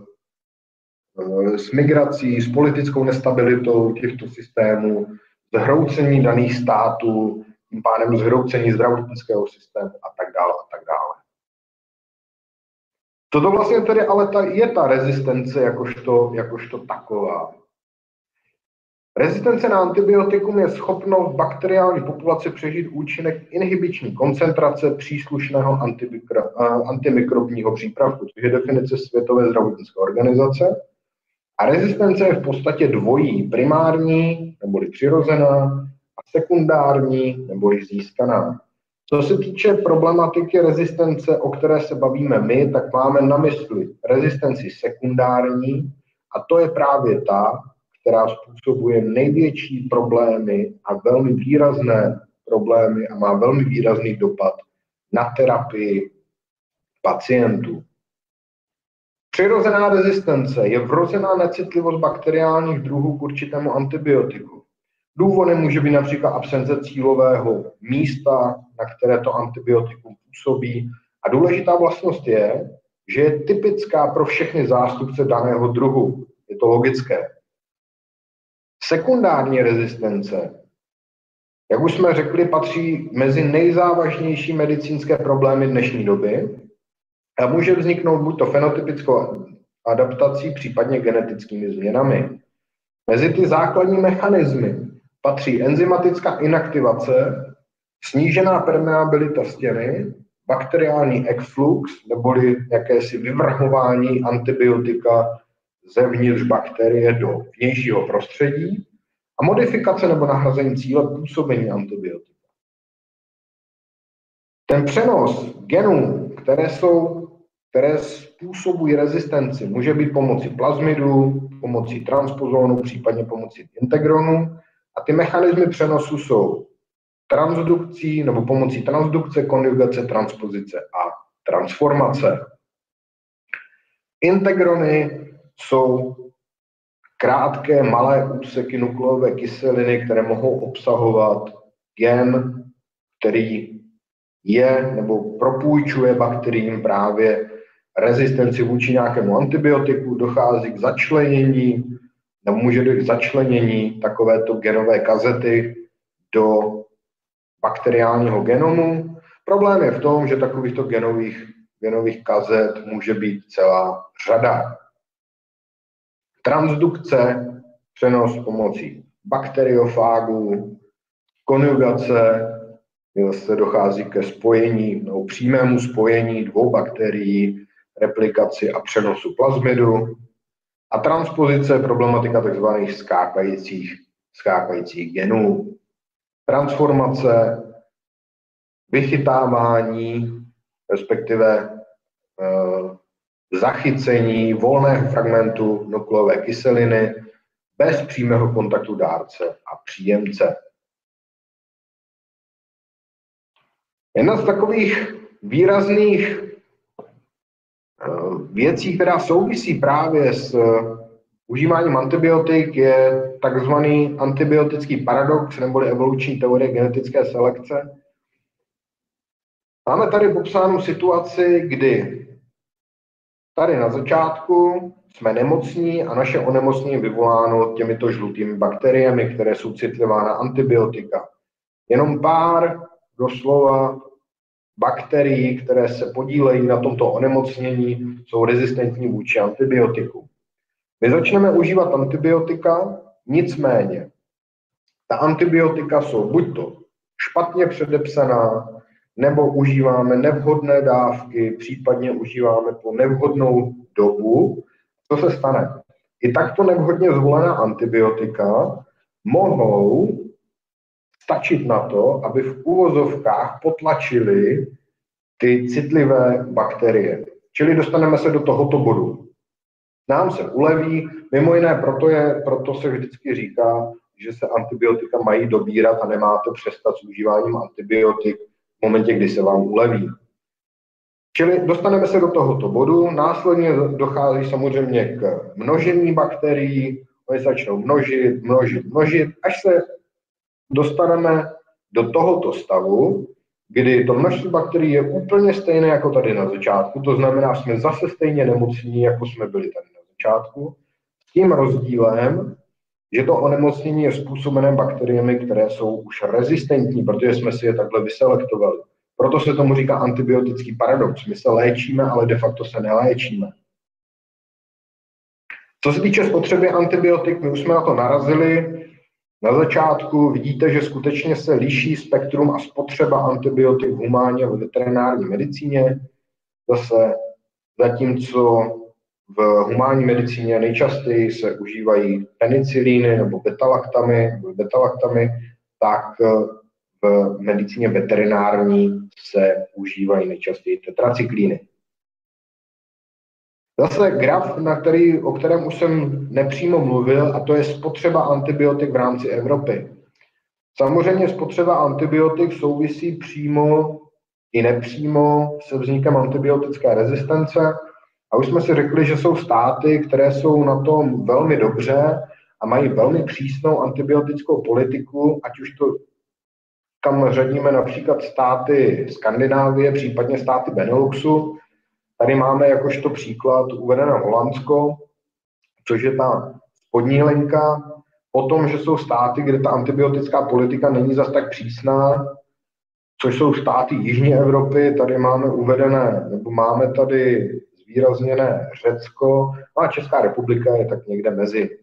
s migrací, s politickou nestabilitou těchto systémů, zhroucení daných států, tím pádem zhroucení zdravotnického systému a tak dále a tak dále. Co to vlastně tedy ale ta, je ta rezistence jakožto, jakožto taková? Rezistence na antibiotikum je schopnost bakteriální populace přežít účinek inhibiční koncentrace příslušného antimikrobního přípravku, což je definice Světové zdravotnické organizace. A rezistence je v podstatě dvojí, primární, neboli přirozená, a sekundární, neboli získaná. Co se týče problematiky rezistence, o které se bavíme my, tak máme na mysli rezistenci sekundární, a to je právě ta, která způsobuje největší problémy a velmi výrazné problémy a má velmi výrazný dopad na terapii pacientů. Přirozená rezistence je vrozená necitlivost bakteriálních druhů k určitému antibiotiku. Důvodem může být například absence cílového místa, na které to antibiotikum působí. A důležitá vlastnost je, že je typická pro všechny zástupce daného druhu. Je to logické. Sekundární rezistence, jak už jsme řekli, patří mezi nejzávažnější medicínské problémy dnešní doby a může vzniknout buď to fenotypickou adaptací, případně genetickými změnami. Mezi ty základní mechanismy patří enzymatická inaktivace, snížená permeabilita stěny, bakteriální exflux, neboli jakési vyvrhování antibiotika zevnitř bakterie do vnějšího prostředí a modifikace nebo nahrazení cíle působení antibiotika. Ten přenos genů, které, jsou, které způsobují rezistenci, může být pomocí plazmidů, pomocí transpozónu, případně pomocí integronu. A ty mechanismy přenosu jsou transdukcí nebo pomocí transdukce, konjugace, transpozice a transformace. Integrony jsou krátké, malé úseky nukleové kyseliny, které mohou obsahovat gen, který je nebo propůjčuje bakteriím právě rezistenci vůči nějakému antibiotiku, dochází k začlenění, nebo může dojít k začlenění takovéto genové kazety do bakteriálního genomu. Problém je v tom, že takovýchto genových, genových kazet může být celá řada. Transdukce, přenos pomocí bakteriofágů, konjugace, se dochází ke spojení, nebo přímému spojení dvou bakterií, replikaci a přenosu plazmidu. A transpozice, problematika tzv. skákajících, skákajících genů. Transformace, vychytávání, respektive e, zachycení volného fragmentu nukleové kyseliny bez přímého kontaktu dárce a příjemce. Jedna z takových výrazných věcí, která souvisí právě s užíváním antibiotik, je takzvaný antibiotický paradox neboli evoluční teorie genetické selekce. Máme tady popsánou situaci, kdy tady na začátku jsme nemocní a naše onemocnění je vyvoláno těmito žlutými bakteriemi, které jsou citlivá na antibiotika. Jenom pár doslova bakterií, které se podílejí na tomto onemocnění, jsou rezistentní vůči antibiotiku. My začneme užívat antibiotika, nicméně ta antibiotika jsou buď to špatně předepsaná, nebo užíváme nevhodné dávky, případně užíváme po nevhodnou dobu. Co se stane? I takto nevhodně zvolená antibiotika mohou stačit na to, aby v uvozovkách potlačili ty citlivé bakterie. Čili dostaneme se do tohoto bodu. Nám se uleví, mimo jiné proto, je, proto se vždycky říká, že se antibiotika mají dobírat a nemáte přestat s užíváním antibiotik v momentě, kdy se vám uleví. Čili dostaneme se do tohoto bodu, následně dochází samozřejmě k množení bakterií, oni začnou množit, množit, množit, až se dostaneme do tohoto stavu, kdy to množství bakterií je úplně stejné jako tady na začátku, to znamená, že jsme zase stejně nemocní, jako jsme byli tady na začátku, s tím rozdílem, že to onemocnění je způsobené bakteriemi, které jsou už rezistentní, protože jsme si je takhle vyselektovali. Proto se tomu říká antibiotický paradox. My se léčíme, ale de facto se neléčíme. Co se týče spotřeby antibiotik, my už jsme na to narazili. Na začátku vidíte, že skutečně se liší spektrum a spotřeba antibiotik v humánní a v veterinární medicíně. Zase zatímco v humánní medicíně nejčastěji se užívají penicilíny nebo betalaktamy, nebo betalaktamy, tak v medicíně veterinární se užívají nejčastěji tetracyklíny. Zase graf, na který, o kterém už jsem nepřímo mluvil, a to je spotřeba antibiotik v rámci Evropy. Samozřejmě spotřeba antibiotik souvisí přímo i nepřímo se vznikem antibiotické rezistence. A už jsme si řekli, že jsou státy, které jsou na tom velmi dobře a mají velmi přísnou antibiotickou politiku, ať už to kam řadíme například státy Skandinávie, případně státy Beneluxu. Tady máme jakožto příklad uvedeno Holandsko, což je ta spodní linka. Potom, že jsou státy, kde ta antibiotická politika není zas tak přísná, což jsou státy Jižní Evropy. Tady máme uvedené, nebo máme tady zvýrazněné Řecko, no a Česká republika je tak někde mezi.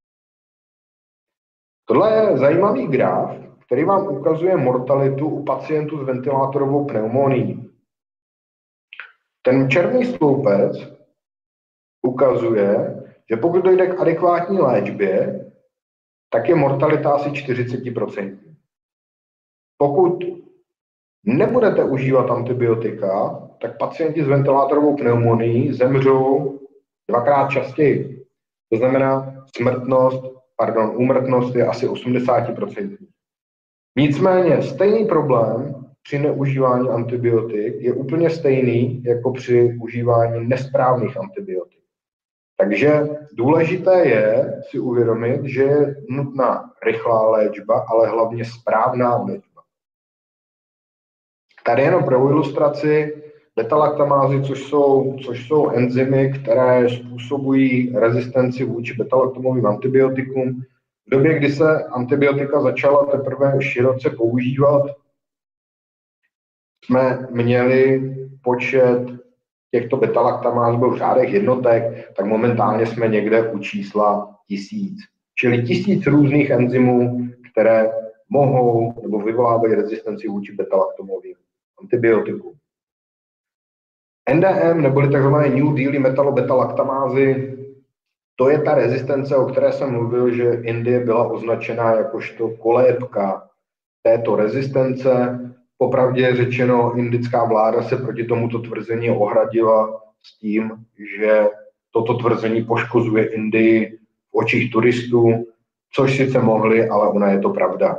Tohle je zajímavý graf, který vám ukazuje mortalitu u pacientů s ventilátorovou pneumonií. Ten černý sloupec ukazuje, že pokud dojde k adekvátní léčbě, tak je mortalita asi čtyřicet procent. Pokud nebudete užívat antibiotika, tak pacienti s ventilátorovou pneumonií zemřou dvakrát častěji. To znamená, smrtnost, pardon, úmrtnost je asi osmdesát procent. Nicméně stejný problém při neužívání antibiotik je úplně stejný jako při užívání nesprávných antibiotik. Takže důležité je si uvědomit, že je nutná rychlá léčba, ale hlavně správná léčba. Tady jenom pro ilustraci betalaktamázy, což jsou, což jsou enzymy, které způsobují rezistenci vůči betalaktamovým antibiotikům. V době, kdy se antibiotika začala teprve široce používat, jsme měli počet těchto betalaktamáz byl v řádech jednotek, tak momentálně jsme někde u čísla tisíc. Čili tisíc různých enzymů, které mohou nebo vyvolávají rezistenci vůči betalaktamovým antibiotikům. N D M neboli tzv. New Deal metalobetalaktamázy, to je ta rezistence, o které jsem mluvil, že Indie byla označena jakožto kolébka této rezistence. Popravdě řečeno, indická vláda se proti tomuto tvrzení ohradila s tím, že toto tvrzení poškozuje Indii v očích turistů, což sice mohli, ale ona je to pravda.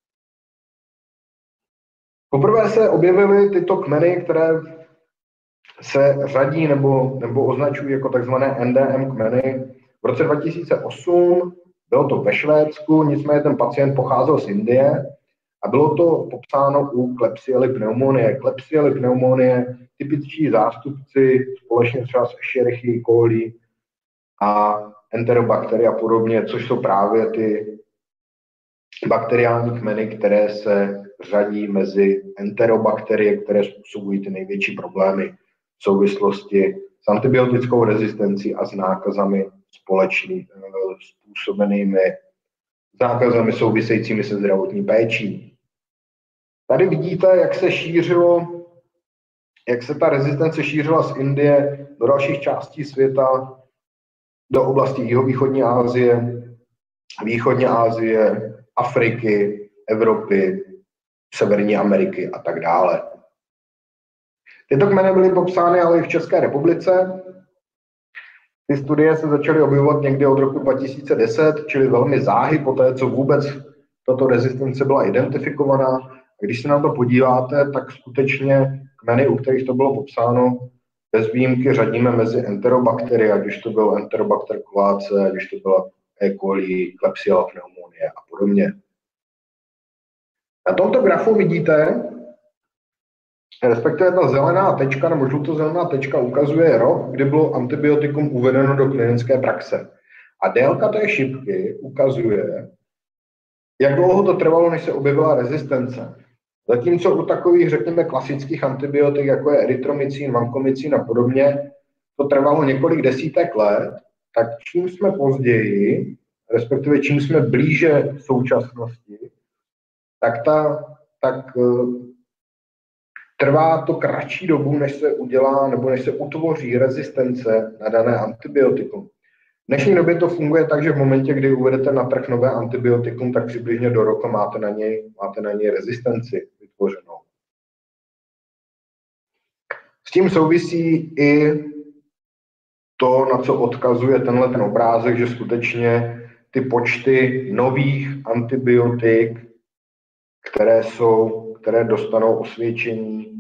Poprvé se objevily tyto kmeny, které se řadí nebo, nebo označují jako tzv. N D M kmeny. V roce dva tisíce osm bylo to ve Švédsku, nicméně ten pacient pocházel z Indie a bylo to popsáno u Klebsiella pneumoniae. Klebsiella pneumoniae, typičtí zástupci společně třeba s Escherichia coli a Enterobacteria a podobně, což jsou právě ty bakteriální kmeny, které se řadí mezi enterobakterie, které způsobují ty největší problémy v souvislosti s antibiotickou rezistencí a s nákazami společnými způsobenými nákazami souvisejícími se zdravotní péčí. Tady vidíte, jak se šířilo, jak se ta rezistence šířila z Indie do dalších částí světa, do oblasti jihovýchodní Asie, východní Asie, Afriky, Evropy, Severní Ameriky a tak dále. Tyto kmeny byly popsány ale i v České republice. Ty studie se začaly objevovat někdy od roku dva tisíce deset, čili velmi záhy po té, co vůbec tato rezistence byla identifikovaná. A když se na to podíváte, tak skutečně kmeny, u kterých to bylo popsáno, bez výjimky řadíme mezi enterobakterie, ať už to byl Enterobacter collace, ať už to byla E. coli, Klebsiella pneumoniae a podobně. Na tomto grafu vidíte, respektive ta zelená tečka nebo žluto-zelená tečka ukazuje rok, kdy bylo antibiotikum uvedeno do klinické praxe. A délka té šipky ukazuje, jak dlouho to trvalo, než se objevila rezistence. Zatímco u takových, řekněme, klasických antibiotik, jako je erytromycin, vancomycin a podobně, to trvalo několik desítek let, tak čím jsme později, respektive čím jsme blíže současnosti, tak, ta, tak uh, trvá to kratší dobu, než se udělá nebo než se utvoří rezistence na dané antibiotikum. V dnešní době to funguje tak, že v momentě, kdy uvedete na trh nové antibiotikum, tak přibližně do roku máte na něj, máte na něj rezistenci vytvořenou. S tím souvisí i to, na co odkazuje tenhle ten obrázek, že skutečně ty počty nových antibiotik, které jsou, které dostanou osvědčení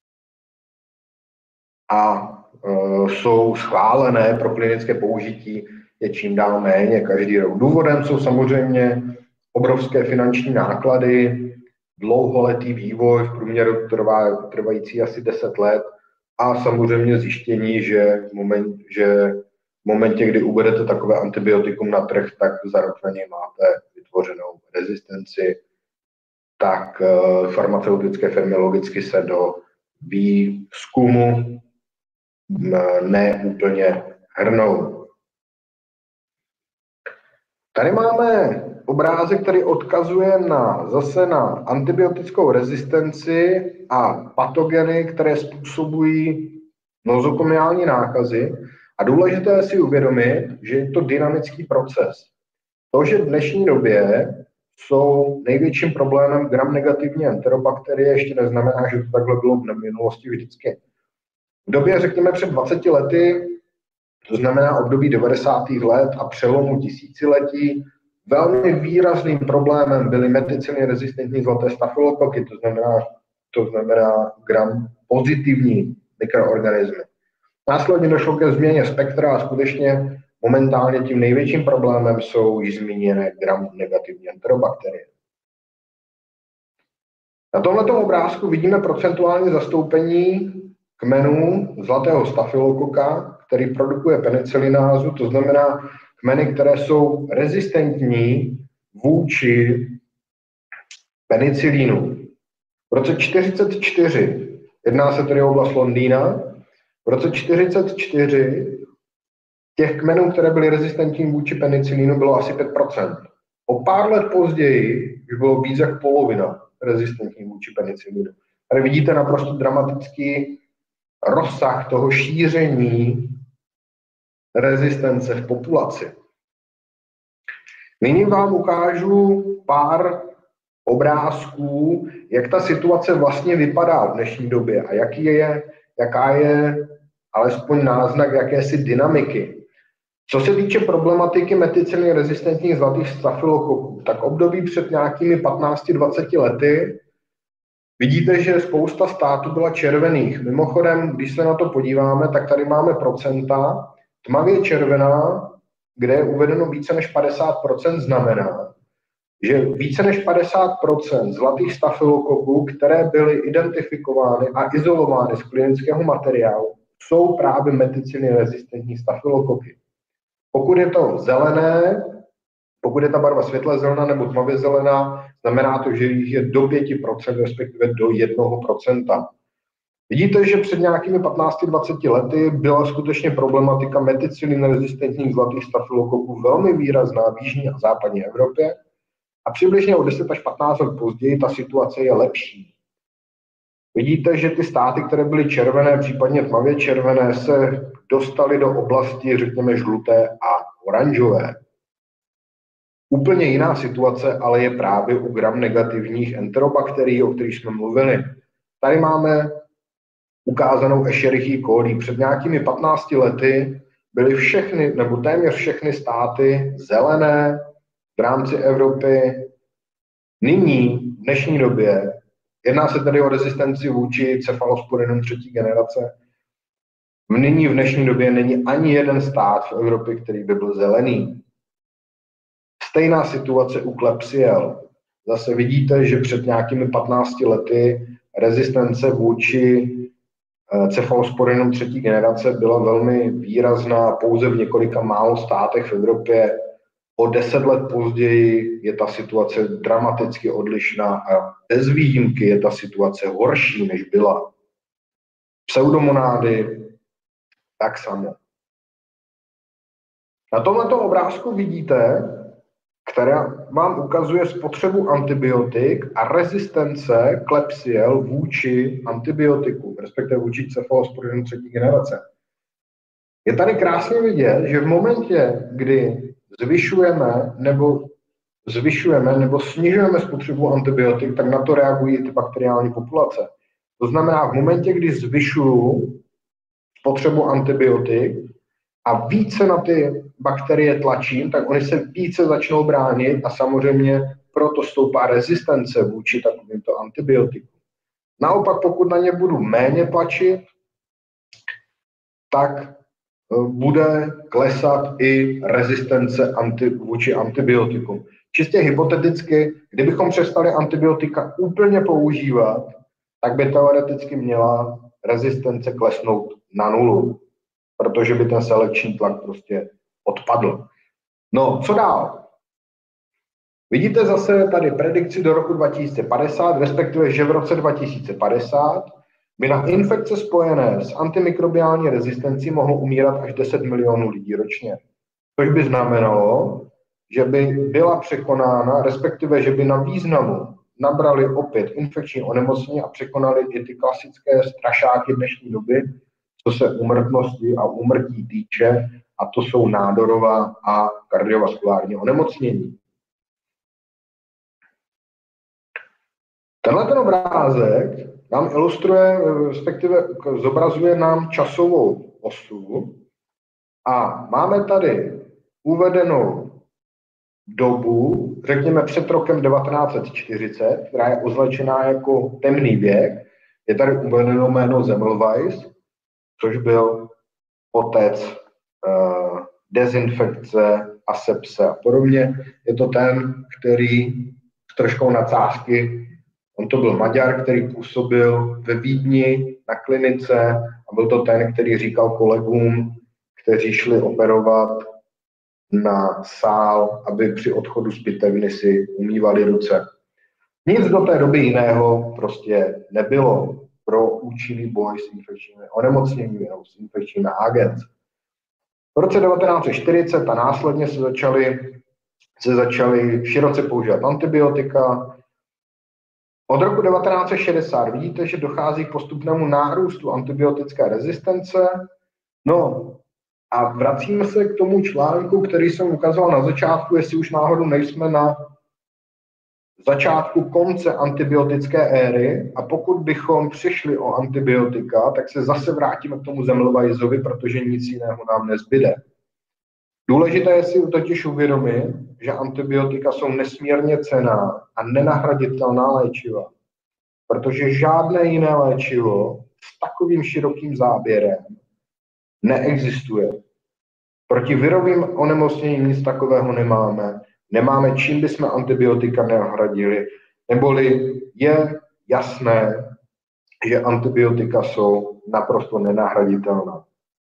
a e, jsou schválené pro klinické použití, je čím dál méně každý rok. Důvodem jsou samozřejmě obrovské finanční náklady, dlouholetý vývoj, v průměru trvá, trvající asi deset let, a samozřejmě zjištění, že v, moment, že v momentě, kdy uvedete takové antibiotikum na trh, tak za rok na něj máte vytvořenou rezistenci, tak uh, farmaceutické firmy logicky se do výzkumu neúplně hrnou. Tady máme obrázek, který odkazuje na, zase na antibiotickou rezistenci a patogeny, které způsobují nozokomiální nákazy. A důležité je si uvědomit, že je to dynamický proces. To, že v dnešní době jsou největším problémem gram-negativní enterobakterie, ještě neznamená, že to takhle bylo v minulosti vždycky. V době, řekněme, před dvaceti lety, to znamená období devadesátých let a přelomu tisíciletí, velmi výrazným problémem byly meticilin rezistentní zlaté stafylokoky, to znamená, to znamená gram pozitivní mikroorganismy. Následně došlo ke změně spektra a skutečně momentálně tím největším problémem jsou již zmíněné gram negativní enterobakterie. Na tomto obrázku vidíme procentuální zastoupení kmenů zlatého stafylokoka, který produkuje penicilinázu, to znamená kmeny, které jsou rezistentní vůči penicilínu. V roce čtyřicet čtyři, jedná se tedy o oblast Londýna, v roce čtyřicet čtyři těch kmenů, které byly rezistentní vůči penicilínu, bylo asi pět procent. O pár let později už bylo víc jak polovina rezistentní vůči penicilínu. Tady vidíte naprosto dramatický rozsah toho šíření rezistence v populaci. Nyní vám ukážu pár obrázků, jak ta situace vlastně vypadá v dnešní době a jaký je, jaká je alespoň náznak jakési dynamiky. Co se týče problematiky meticilin rezistentních zlatých stafylokoků, tak období před nějakými patnácti dvaceti lety vidíte, že spousta států byla červených. Mimochodem, když se na to podíváme, tak tady máme procenta. Tmavě červená, kde je uvedeno více než padesát procent, znamená, že více než padesát procent zlatých stafylokoků, které byly identifikovány a izolovány z klinického materiálu, jsou právě meticilin rezistentní stafylokoky. Pokud je to zelené, pokud je ta barva světle zelená nebo tmavě zelená, znamená to, že jich je do pěti procent, respektive do jednoho procenta. Vidíte, že před nějakými patnácti dvaceti lety byla skutečně problematika meticilin rezistentních zlatých stafylokoků velmi výrazná v jižní a západní Evropě a přibližně o deset až patnáct let později ta situace je lepší. Vidíte, že ty státy, které byly červené, případně tmavě červené, se dostaly do oblasti, řekněme, žluté a oranžové. Úplně jiná situace ale je právě u gram negativních enterobakterií, o kterých jsme mluvili. Tady máme ukázanou Escherichia coli. Před nějakými patnácti lety byly všechny, nebo téměř všechny státy zelené v rámci Evropy. Nyní, v dnešní době, jedná se tedy o rezistenci vůči cefalosporinům třetí generace. Nyní v dnešní době není ani jeden stát v Evropě, který by byl zelený. Stejná situace u Klebsiella. Zase vidíte, že před nějakými patnácti lety rezistence vůči cefalosporinům třetí generace byla velmi výrazná pouze v několika málo státech v Evropě. O deset let později je ta situace dramaticky odlišná a bez výjimky je ta situace horší, než byla. Pseudomonády tak samo. Na tomto obrázku vidíte, která vám ukazuje spotřebu antibiotik a rezistence Klebsiella vůči antibiotiku, respektive vůči cefalosporinu třetí generace. Je tady krásně vidět, že v momentě, kdy zvyšujeme nebo, zvyšujeme nebo snižujeme spotřebu antibiotik, tak na to reagují ty bakteriální populace. To znamená, v momentě, kdy zvyšuju spotřebu antibiotik a více na ty bakterie tlačím, tak oni se více začnou bránit a samozřejmě proto stoupá rezistence vůči takovýmto antibiotikům. Naopak, pokud na ně budu méně tlačit, tak bude klesat i rezistence anti, vůči antibiotikům. Čistě hypoteticky, kdybychom přestali antibiotika úplně používat, tak by teoreticky měla rezistence klesnout na nulu, protože by ten selekční tlak prostě odpadl. No, co dál? Vidíte zase tady predikci do roku dva tisíce padesát, respektive, že v roce dva tisíce padesát by na infekce spojené s antimikrobiální rezistencí mohlo umírat až deset milionů lidí ročně. Což by znamenalo, že by byla překonána, respektive, že by na významu nabrali opět infekční onemocnění a překonali i ty klasické strašáky dnešní doby, co se úmrtnosti a úmrtí týče, a to jsou nádorová a kardiovaskulární onemocnění. Tenhle ten obrázek nám ilustruje, respektive zobrazuje nám časovou osu a máme tady uvedenou dobu, řekněme před rokem devatenáct set čtyřicet, která je označená jako temný věk. Je tady uvedeno jméno Semmelweis, což byl otec uh, dezinfekce, asepse a podobně. Je to ten, který s troškou nadsázky, on to byl Maďar, který působil ve Vídni na klinice a byl to ten, který říkal kolegům, kteří šli operovat na sál, aby při odchodu z pitevny si umývali ruce. Nic do té doby jiného prostě nebylo pro účinný boj s infekčními onemocněními nebo s infekčními agens. V roce devatenáct set čtyřicet a následně se začaly, se začaly široce používat antibiotika. Od roku devatenáct set šedesát vidíte, že dochází k postupnému nárůstu antibiotické rezistence. No a vracíme se k tomu článku, který jsem ukazoval na začátku, jestli už náhodou nejsme na začátku konce antibiotické éry a pokud bychom přišli o antibiotika, tak se zase vrátíme k tomu Semmelweisovi, protože nic jiného nám nezbyde. Důležité je si totiž uvědomit, že antibiotika jsou nesmírně cenná a nenahraditelná léčiva, protože žádné jiné léčivo s takovým širokým záběrem neexistuje. Proti virovým onemocněním nic takového nemáme. Nemáme, čím bychom antibiotika nahradili, neboli je jasné, že antibiotika jsou naprosto nenahraditelná.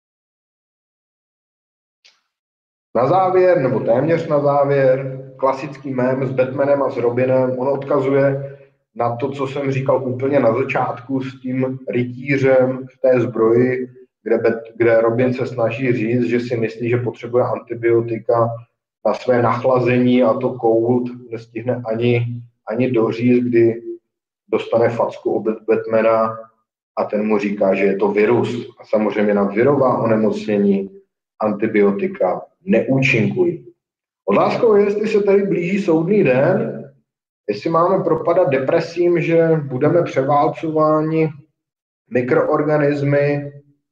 Na závěr, nebo téměř na závěr, klasický mém s Batmanem a s Robinem, on odkazuje na to, co jsem říkal úplně na začátku s tím rytířem v té zbroji, kde, kde Robin se snaží říct, že si myslí, že potřebuje antibiotika na své nachlazení a to cold nestihne ani, ani doříct, kdy dostane facku od Batmana a ten mu říká, že je to virus. A samozřejmě na virová onemocnění antibiotika neúčinkují. Otázkou je, jestli se tady blíží soudný den, jestli máme propadat depresím, že budeme převálcováni mikroorganismy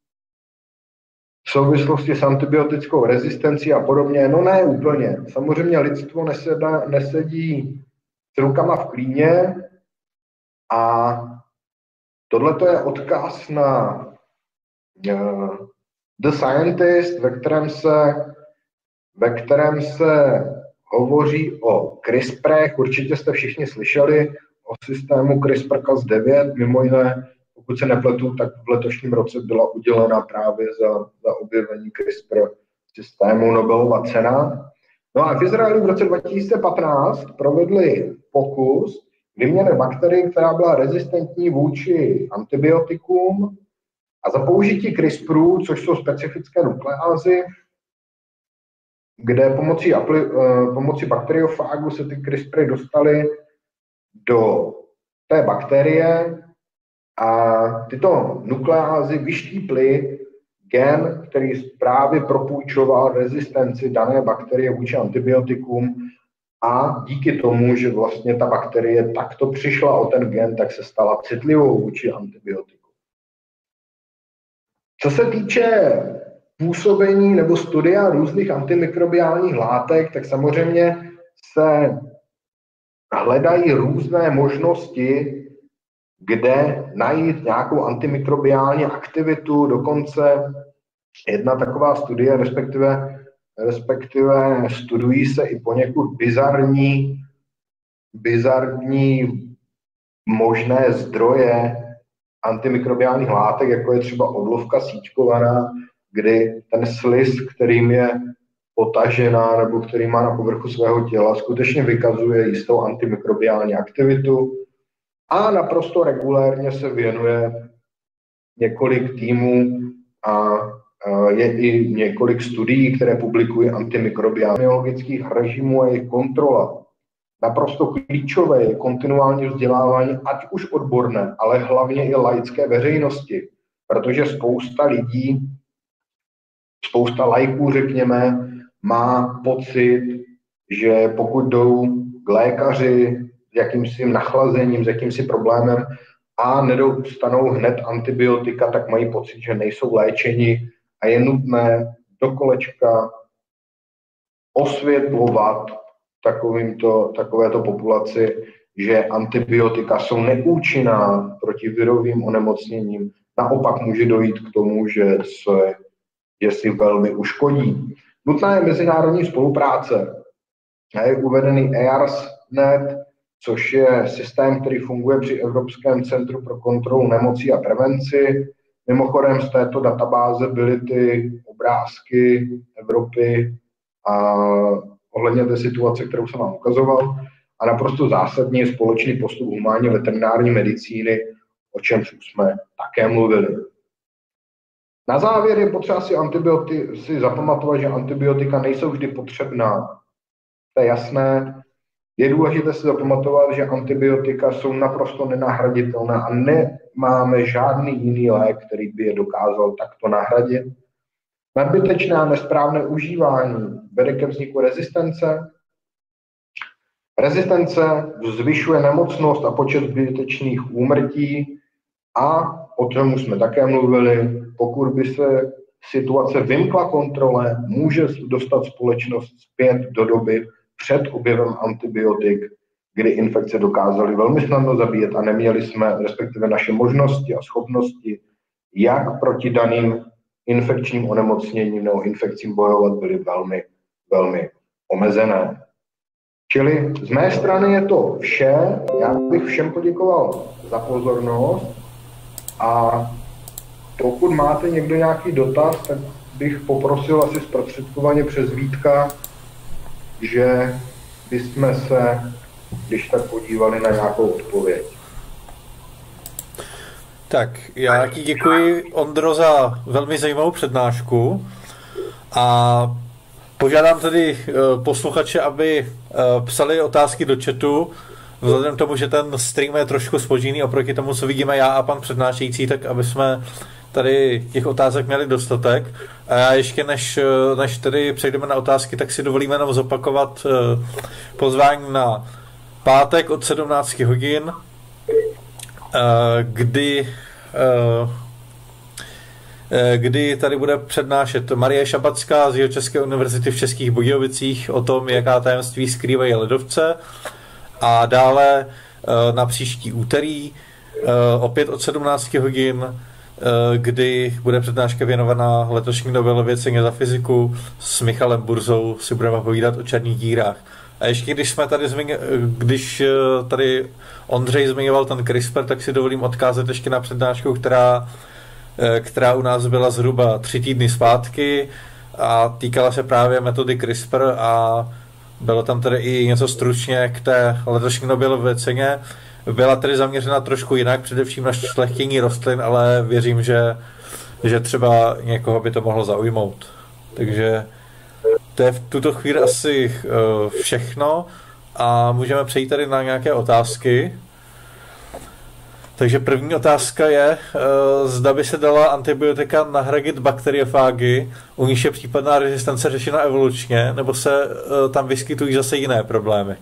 v souvislosti s antibiotickou rezistencí a podobně. No ne úplně. Samozřejmě lidstvo neseda, nesedí s rukama v klíně a tohle je odkaz na uh, The Scientist, ve kterém se, ve kterém se hovoří o CRISPRech. Určitě jste všichni slyšeli o systému CRISPR Cas devět, mimo jiné, pokud se nepletu, tak v letošním roce byla udělena právě za, za objevení CRISPR systému Nobelova cena. No a v Izraeli v roce dva tisíce patnáct provedli pokus vyměny bakterii, která byla rezistentní vůči antibiotikům, a za použití CRISPRu, což jsou specifické nukleázy, kde pomocí, apli, pomocí bakteriofágu se ty CRISPRy dostaly do té bakterie a tyto nukleázy vyštíply gen, který právě propůjčoval rezistenci dané bakterie vůči antibiotikům, a díky tomu, že vlastně ta bakterie takto přišla o ten gen, tak se stala citlivou vůči antibiotiku. Co se týče působení nebo studia různých antimikrobiálních látek, tak samozřejmě se hledají různé možnosti, kde najít nějakou antimikrobiální aktivitu. Dokonce jedna taková studie, respektive, respektive studují se i poněkud bizarní, bizarní možné zdroje antimikrobiálních látek, jako je třeba oblovka síčkovaná, kdy ten sliz, kterým je potažená nebo který má na povrchu svého těla, skutečně vykazuje jistou antimikrobiální aktivitu a naprosto regulérně se věnuje několik týmů a je i několik studií, které publikují antimikrobiologických režimů a jejich kontrola. Naprosto klíčové je kontinuální vzdělávání, ať už odborné, ale hlavně i laické veřejnosti, protože spousta lidí, spousta laiků, řekněme, má pocit, že pokud jdou k lékaři s jakýmsi nachlazením, s jakýmsi problémem a nedostanou hned antibiotika, tak mají pocit, že nejsou léčeni a je nutné do kolečka osvětlovat takovýmto, takovéto populaci, že antibiotika jsou neúčinná proti virovým onemocněním. Naopak může dojít k tomu, že, se, že si velmi uškodí. Nutná je mezinárodní spolupráce. Je uvedený E A R S tečka net, což je systém, který funguje při Evropském centru pro kontrolu nemocí a prevenci. Mimochodem z této databáze byly ty obrázky Evropy a ohledně té situace, kterou jsem vám ukazoval. A naprosto zásadní je společný postup humánně veterinární medicíny, o čem jsme také mluvili. Na závěr je potřeba si, antibioty, si zapamatovat, že antibiotika nejsou vždy potřebná. To je jasné. Je důležité si zapamatovat, že antibiotika jsou naprosto nenahraditelné a nemáme žádný jiný lék, který by je dokázal takto nahradit. Nadbytečné a nesprávné užívání vede ke vzniku rezistence. Rezistence zvyšuje nemocnost a počet zbytečných úmrtí a o tom jsme také mluvili. Pokud by se situace vymkla kontrole, může dostat společnost zpět do doby před objevem antibiotik, kdy infekce dokázaly velmi snadno zabíjet a neměli jsme, respektive naše možnosti a schopnosti, jak proti daným infekčním onemocněním nebo infekcím bojovat, byly velmi, velmi omezené. Čili z mé strany je to vše. Já bych všem poděkoval za pozornost a pokud máte někdo nějaký dotaz, tak bych poprosil asi zprostředkovaně přes Vítka, že bychom se, když tak podívali na nějakou odpověď.
Tak, já ti děkuji, Ondro, za velmi zajímavou přednášku a požádám tedy posluchače, aby psali otázky do chatu. Vzhledem k tomu, že ten stream je trošku zpožděný oproti tomu, co vidíme já a pan přednášející, tak aby jsme tady těch otázek měli dostatek. A já ještě než, než tedy přejdeme na otázky, tak si dovolíme jenom zopakovat pozvání na pátek od sedmnácti hodin, kdy kdy tady bude přednášet Marie Šabacká z Jihočeské univerzity v Českých Budějovicích o tom, jaká tajemství skrývají ledovce. A dále na příští úterý opět od sedmnácti hodin, kdy bude přednáška věnovaná letošní Nobelově ceně za fyziku s Michalem Burzou, si budeme povídat o černých dírách. A ještě když jsme tady zmiň... když tady Ondřej zmiňoval ten CRISPR, tak si dovolím odkázat ještě na přednášku, která, která u nás byla zhruba tři týdny zpátky a týkala se právě metody CRISPR a Bylo tam tedy i něco stručně k té letošní Nobelově ceně. Byla tedy zaměřena trošku jinak, především na šlechtění rostlin, ale věřím, že, že třeba někoho by to mohlo zaujmout. Takže to je v tuto chvíli asi všechno a můžeme přejít tady na nějaké otázky. Takže první otázka je, zda by se dala antibiotika nahradit bakteriofágy, u níž je případná rezistence řešena evolučně, nebo se tam vyskytují zase jiné problémy?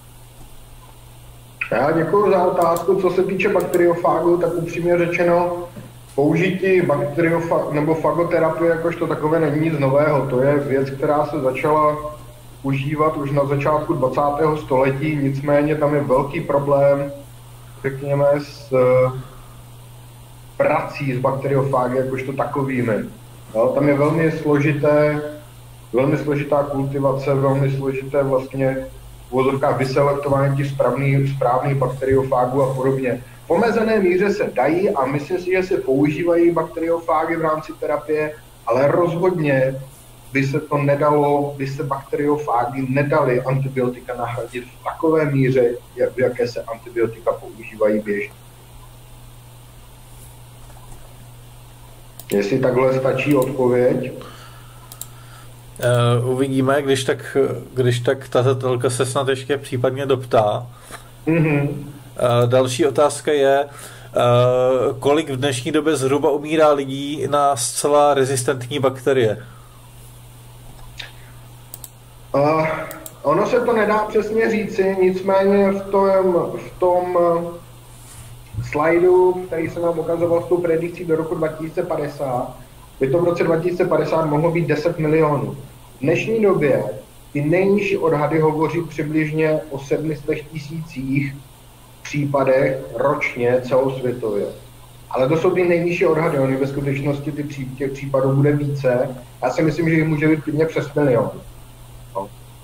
Já děkuji za otázku. Co se týče bakteriofágů, tak upřímně řečeno, použití bakteriofa- nebo fagoterapie jakožto takové není nic nového. To je věc, která se začala užívat už na začátku dvacátého století, nicméně tam je velký problém, řekněme, s prací s bakteriofágy jakožto takovými. Jo, tam je velmi složité, velmi složitá kultivace, velmi složité vlastně vozovka vyselektování těch správných, správných bakteriofágů a podobně. V omezené míře se dají a myslím si, že se používají bakteriofágy v rámci terapie, ale rozhodně by se to nedalo, by se bakteriofágy nedaly antibiotika nahradit v takové míře, v jaké se antibiotika používají běžně. Jestli takhle stačí odpověď?
Uh, uvidíme, když tak, když tak tazatelka se snad ještě případně doptá.
Mm-hmm.
Uh, další otázka je, uh, kolik v dnešní době zhruba umírá lidí na zcela rezistentní bakterie?
Uh, ono se to nedá přesně říci, nicméně v tom, v tom slajdu, který jsem vám ukazoval s tou predikcí do roku dva tisíce padesát, by to v roce dva tisíce padesát mohlo být deset milionů. V dnešní době ty nejnižší odhady hovoří přibližně o sedm set tisících případech ročně celosvětově. Ale to jsou ty nejnižší odhady, oni ve skutečnosti ty pří, těch případů bude více. Já si myslím, že jich může být klidně přes milion. No.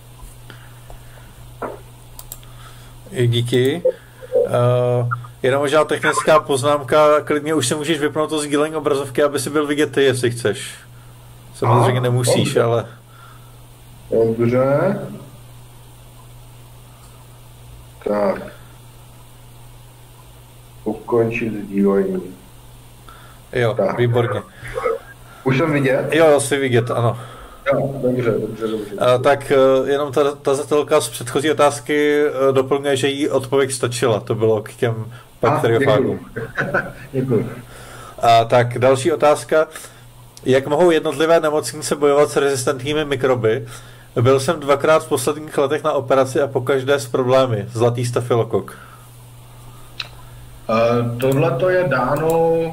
Díky. Uh, jenom možná technická poznámka, klidně už si můžeš vypnout to sdílení obrazovky, aby si byl vidět ty, jestli chceš. Samozřejmě nemusíš, dobře. ale...
Dobře. Tak. Ukončit sdílení.
Jo, tak. Výborně.
Už jsem vidět?
Jo, jsi vidět, ano.
Jo, dobře, dobře, dobře.
A, tak jenom ta tazatelka z předchozí otázky doplňuje, že jí odpověď stačila. To bylo k těm bakteriofágům.
Děkuji.
A tak další otázka. Jak mohou jednotlivé nemocnice bojovat s rezistentními mikroby? Byl jsem dvakrát v posledních letech na operaci a pokaždé s problémy. Zlatý stafylokok.
Uh, Tohle to je dáno, uh,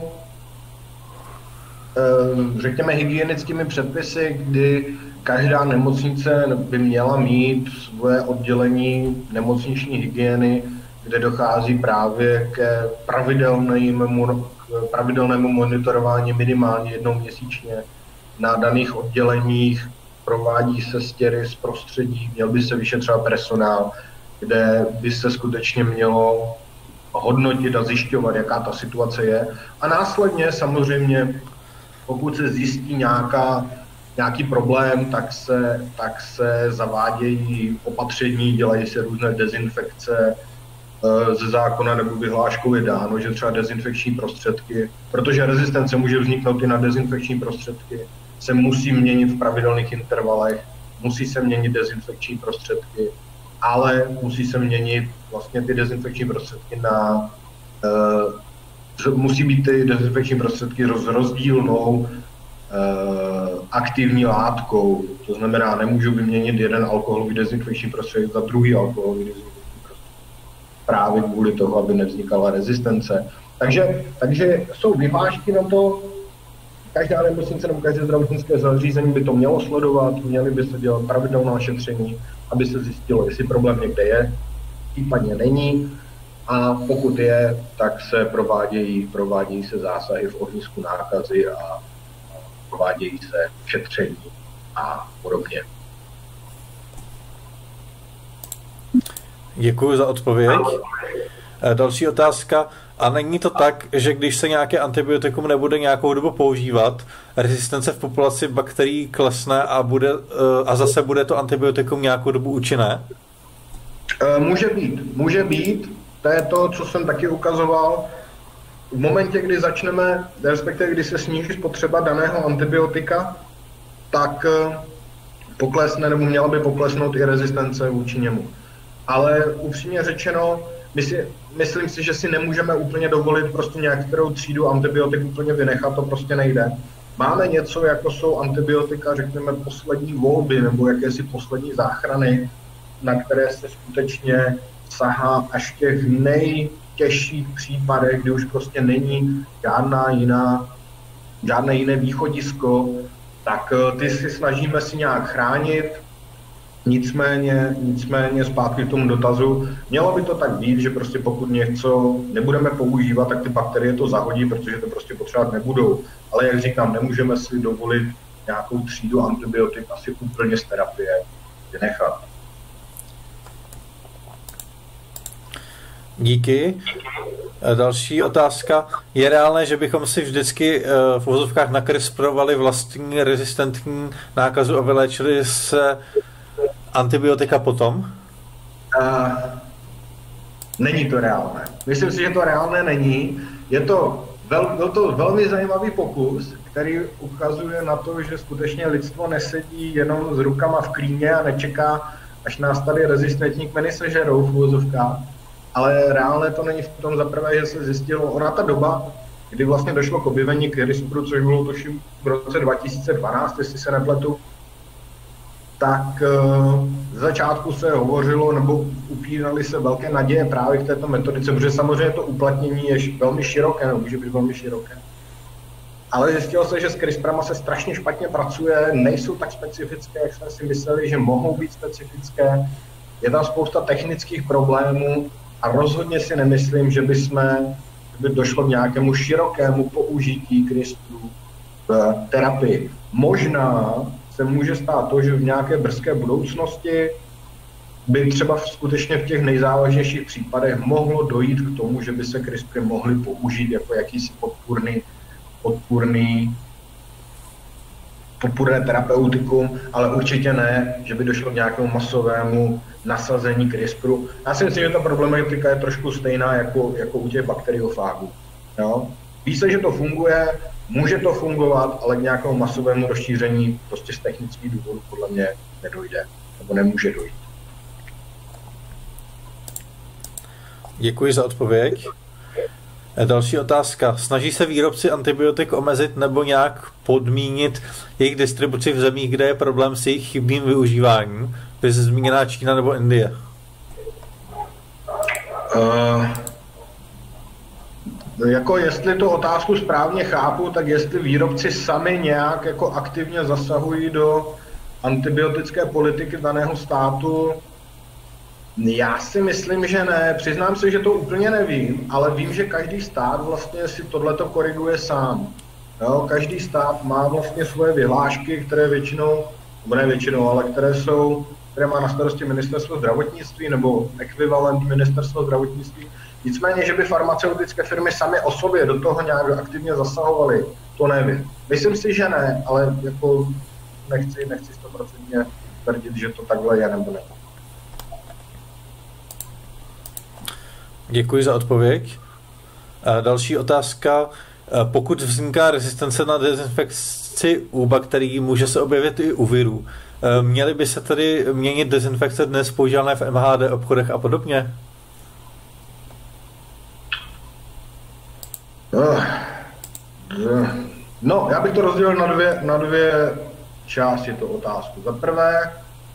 řekněme, hygienickými předpisy, kdy každá nemocnice by měla mít svoje oddělení nemocniční hygieny, kde dochází právě ke pravidelnému, pravidelnému monitorování minimálně jednou měsíčně na daných odděleních, provádí se stěry z prostředí, měl by se vyšetřovat personál, kde by se skutečně mělo hodnotit a zjišťovat, jaká ta situace je. A následně samozřejmě, pokud se zjistí nějaká, nějaký problém, tak se, tak se zavádějí opatření, dělají se různé dezinfekce, ze zákona nebo vyhláškou je dáno, že třeba dezinfekční prostředky, protože rezistence může vzniknout i na dezinfekční prostředky, se musí měnit v pravidelných intervalech, musí se měnit dezinfekční prostředky, ale musí se měnit vlastně ty dezinfekční prostředky na, uh, musí být ty dezinfekční prostředky s rozdílnou uh, aktivní látkou, to znamená, nemůžu vyměnit jeden alkoholový dezinfekční prostředek za druhý alkoholový dezinfekční právě kvůli toho, aby nevznikala rezistence. Takže, takže jsou vyhlášky na to, každá nemocnice nebo každé zdravotnické zařízení by to mělo sledovat, měly by se dělat pravidelná šetření, aby se zjistilo, jestli problém někde je, případně není, a pokud je, tak se provádějí, provádějí se zásahy v ohnisku nákazy a provádějí se šetření a podobně.
Děkuji za odpověď. Další otázka. A není to tak, že když se nějaké antibiotikum nebude nějakou dobu používat, rezistence v populaci bakterií klesne a, bude, a zase bude to antibiotikum nějakou dobu účinné?
Může být, může být. To je to, co jsem taky ukazoval. V momentě, kdy začneme, respektive kdy se sníží spotřeba daného antibiotika, tak poklesne, nebo měla by poklesnout i rezistence vůči němu. Ale upřímně řečeno, my si, myslím si, že si nemůžeme úplně dovolit prostě nějakou třídu antibiotik úplně vynechat, to prostě nejde. Máme něco, jako jsou antibiotika, řekněme, poslední volby, nebo jakési poslední záchrany, na které se skutečně sahá až v těch nejtěžších případech, kdy už prostě není žádná jiná, žádné jiné východisko, tak ty si snažíme si nějak chránit. Nicméně, nicméně zpátky k tomu dotazu, mělo by to tak být, že prostě pokud něco nebudeme používat, tak ty bakterie to zahodí, protože to prostě potřebovat nebudou. Ale jak říkám, nemůžeme si dovolit nějakou třídu antibiotik asi úplně z terapie vynechat.
Díky. Další otázka. Je reálné, že bychom si vždycky v uvozovkách nakrysprovali vlastní rezistentní nákazu a vyléčili se antibiotika potom?
Uh, není to reálné. Myslím si, že to reálné není. Je to, vel, byl to velmi zajímavý pokus, který ukazuje na to, že skutečně lidstvo nesedí jenom s rukama v klíně a nečeká, až nás tady rezistentní kmeny sežerou v uvozovkách. Ale reálné to není v tom zaprvé, že se zjistilo, ona ta doba, kdy vlastně došlo k objevení CRISPRu, což bylo tuším v roce dva tisíce dvanáct, jestli se nepletu, tak z začátku se hovořilo, nebo upíraly se velké naděje právě k této metodice, protože samozřejmě to uplatnění je velmi široké, nebo může být velmi široké. Ale zjistilo se, že s CRISPRama se strašně špatně pracuje, nejsou tak specifické, jak jsme si mysleli, že mohou být specifické. Je tam spousta technických problémů a rozhodně si nemyslím, že by, jsme, by došlo k nějakému širokému použití CRISPRu v terapii. Možná se může stát to, že v nějaké brzké budoucnosti by třeba skutečně v těch nejzávažnějších případech mohlo dojít k tomu, že by se CRISPRy mohly použít jako jakýsi podpůrný, podpůrný, podpůrné terapeutikum, ale určitě ne, že by došlo k nějakému masovému nasazení CRISPRu. Já si myslím, že ta problematika je trošku stejná jako, jako u těch bakteriofágů. Jo? Ví se, že to funguje, může to fungovat, ale k nějakému masovému rozšíření prostě z technických důvodů podle mě nedojde, nebo nemůže dojít.
Děkuji za odpověď. Další otázka. Snaží se výrobci antibiotik omezit nebo nějak podmínit jejich distribuci v zemích, kde je problém s jejich chybným využíváním? To je zmíněná Čína nebo Indie?
Uh... Jako jestli tu otázku správně chápu, tak jestli výrobci sami nějak jako aktivně zasahují do antibiotické politiky daného státu, já si myslím, že ne. Přiznám se, že to úplně nevím, ale vím, že každý stát vlastně si tohleto koriguje sám. Jo, každý stát má vlastně svoje vyhlášky, které většinou, nebo ne většinou, ale které jsou, které má na starosti ministerstvo zdravotnictví nebo ekvivalent ministerstva zdravotnictví. Nicméně, že by farmaceutické firmy sami o sobě do toho nějak aktivně zasahovaly, to nevím. Myslím si, že ne, ale jako nechci, nechci sto procent tvrdit, že to takhle je nebo ne.
Děkuji za odpověď. Další otázka. Pokud vzniká rezistence na dezinfekci u bakterií, může se objevit i u virů. Měly by se tedy měnit dezinfekce dnes používané v M H D obchodech a podobně?
No, já bych to rozdělil na dvě, na dvě části tu otázku. Za prvé,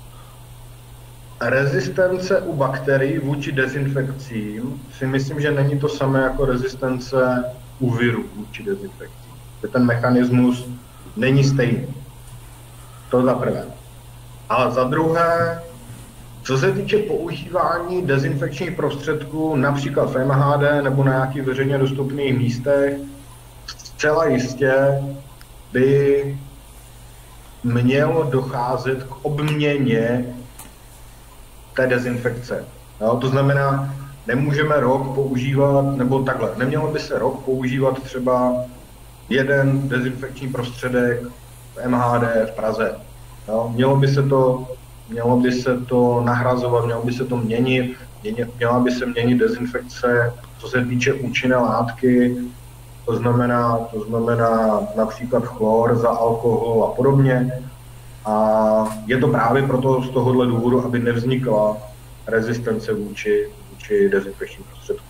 rezistence u bakterií vůči dezinfekcím si myslím, že není to samé jako rezistence u viru vůči dezinfekcím. Že ten mechanismus není stejný. To za prvé. Ale za druhé, co se týče používání dezinfekčních prostředků, například v M H D nebo na nějakých veřejně dostupných místech, zcela jistě by mělo docházet k obměně té dezinfekce. Jo, to znamená, nemůžeme rok používat, nebo takhle, nemělo by se rok používat třeba jeden dezinfekční prostředek v M H D v Praze. Jo? Mělo by se to, mělo by se to nahrazovat, mělo by se to měnit, měla by se měnit dezinfekce, co se týče účinné látky, to znamená, to znamená například chlor za alkohol a podobně. A je to právě proto z tohohle důvodu, aby nevznikla rezistence vůči, vůči dezinfekčním prostředkům.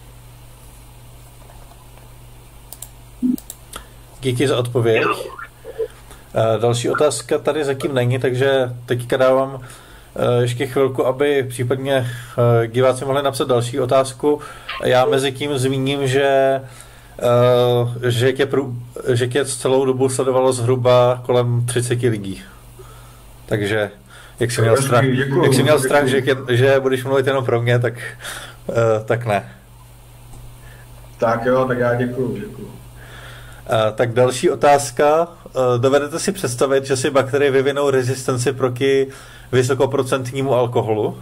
Díky za odpověď. Další otázka tady zatím není, takže teďka dávám ještě chvilku, aby případně diváci mohli napsat další otázku. Já mezi tím zmíním, že že tě, že tě celou dobu sledovalo zhruba kolem třicet lidí. Takže jak jsi měl strach, děkuju, jak jsi měl strach že, že budeš mluvit jenom pro mě, tak, tak ne.
Tak jo, tak já děkuju, děkuju.
Tak další otázka. Dovedete si představit, že si bakterie vyvinou rezistenci proti vysokoprocentnímu alkoholu?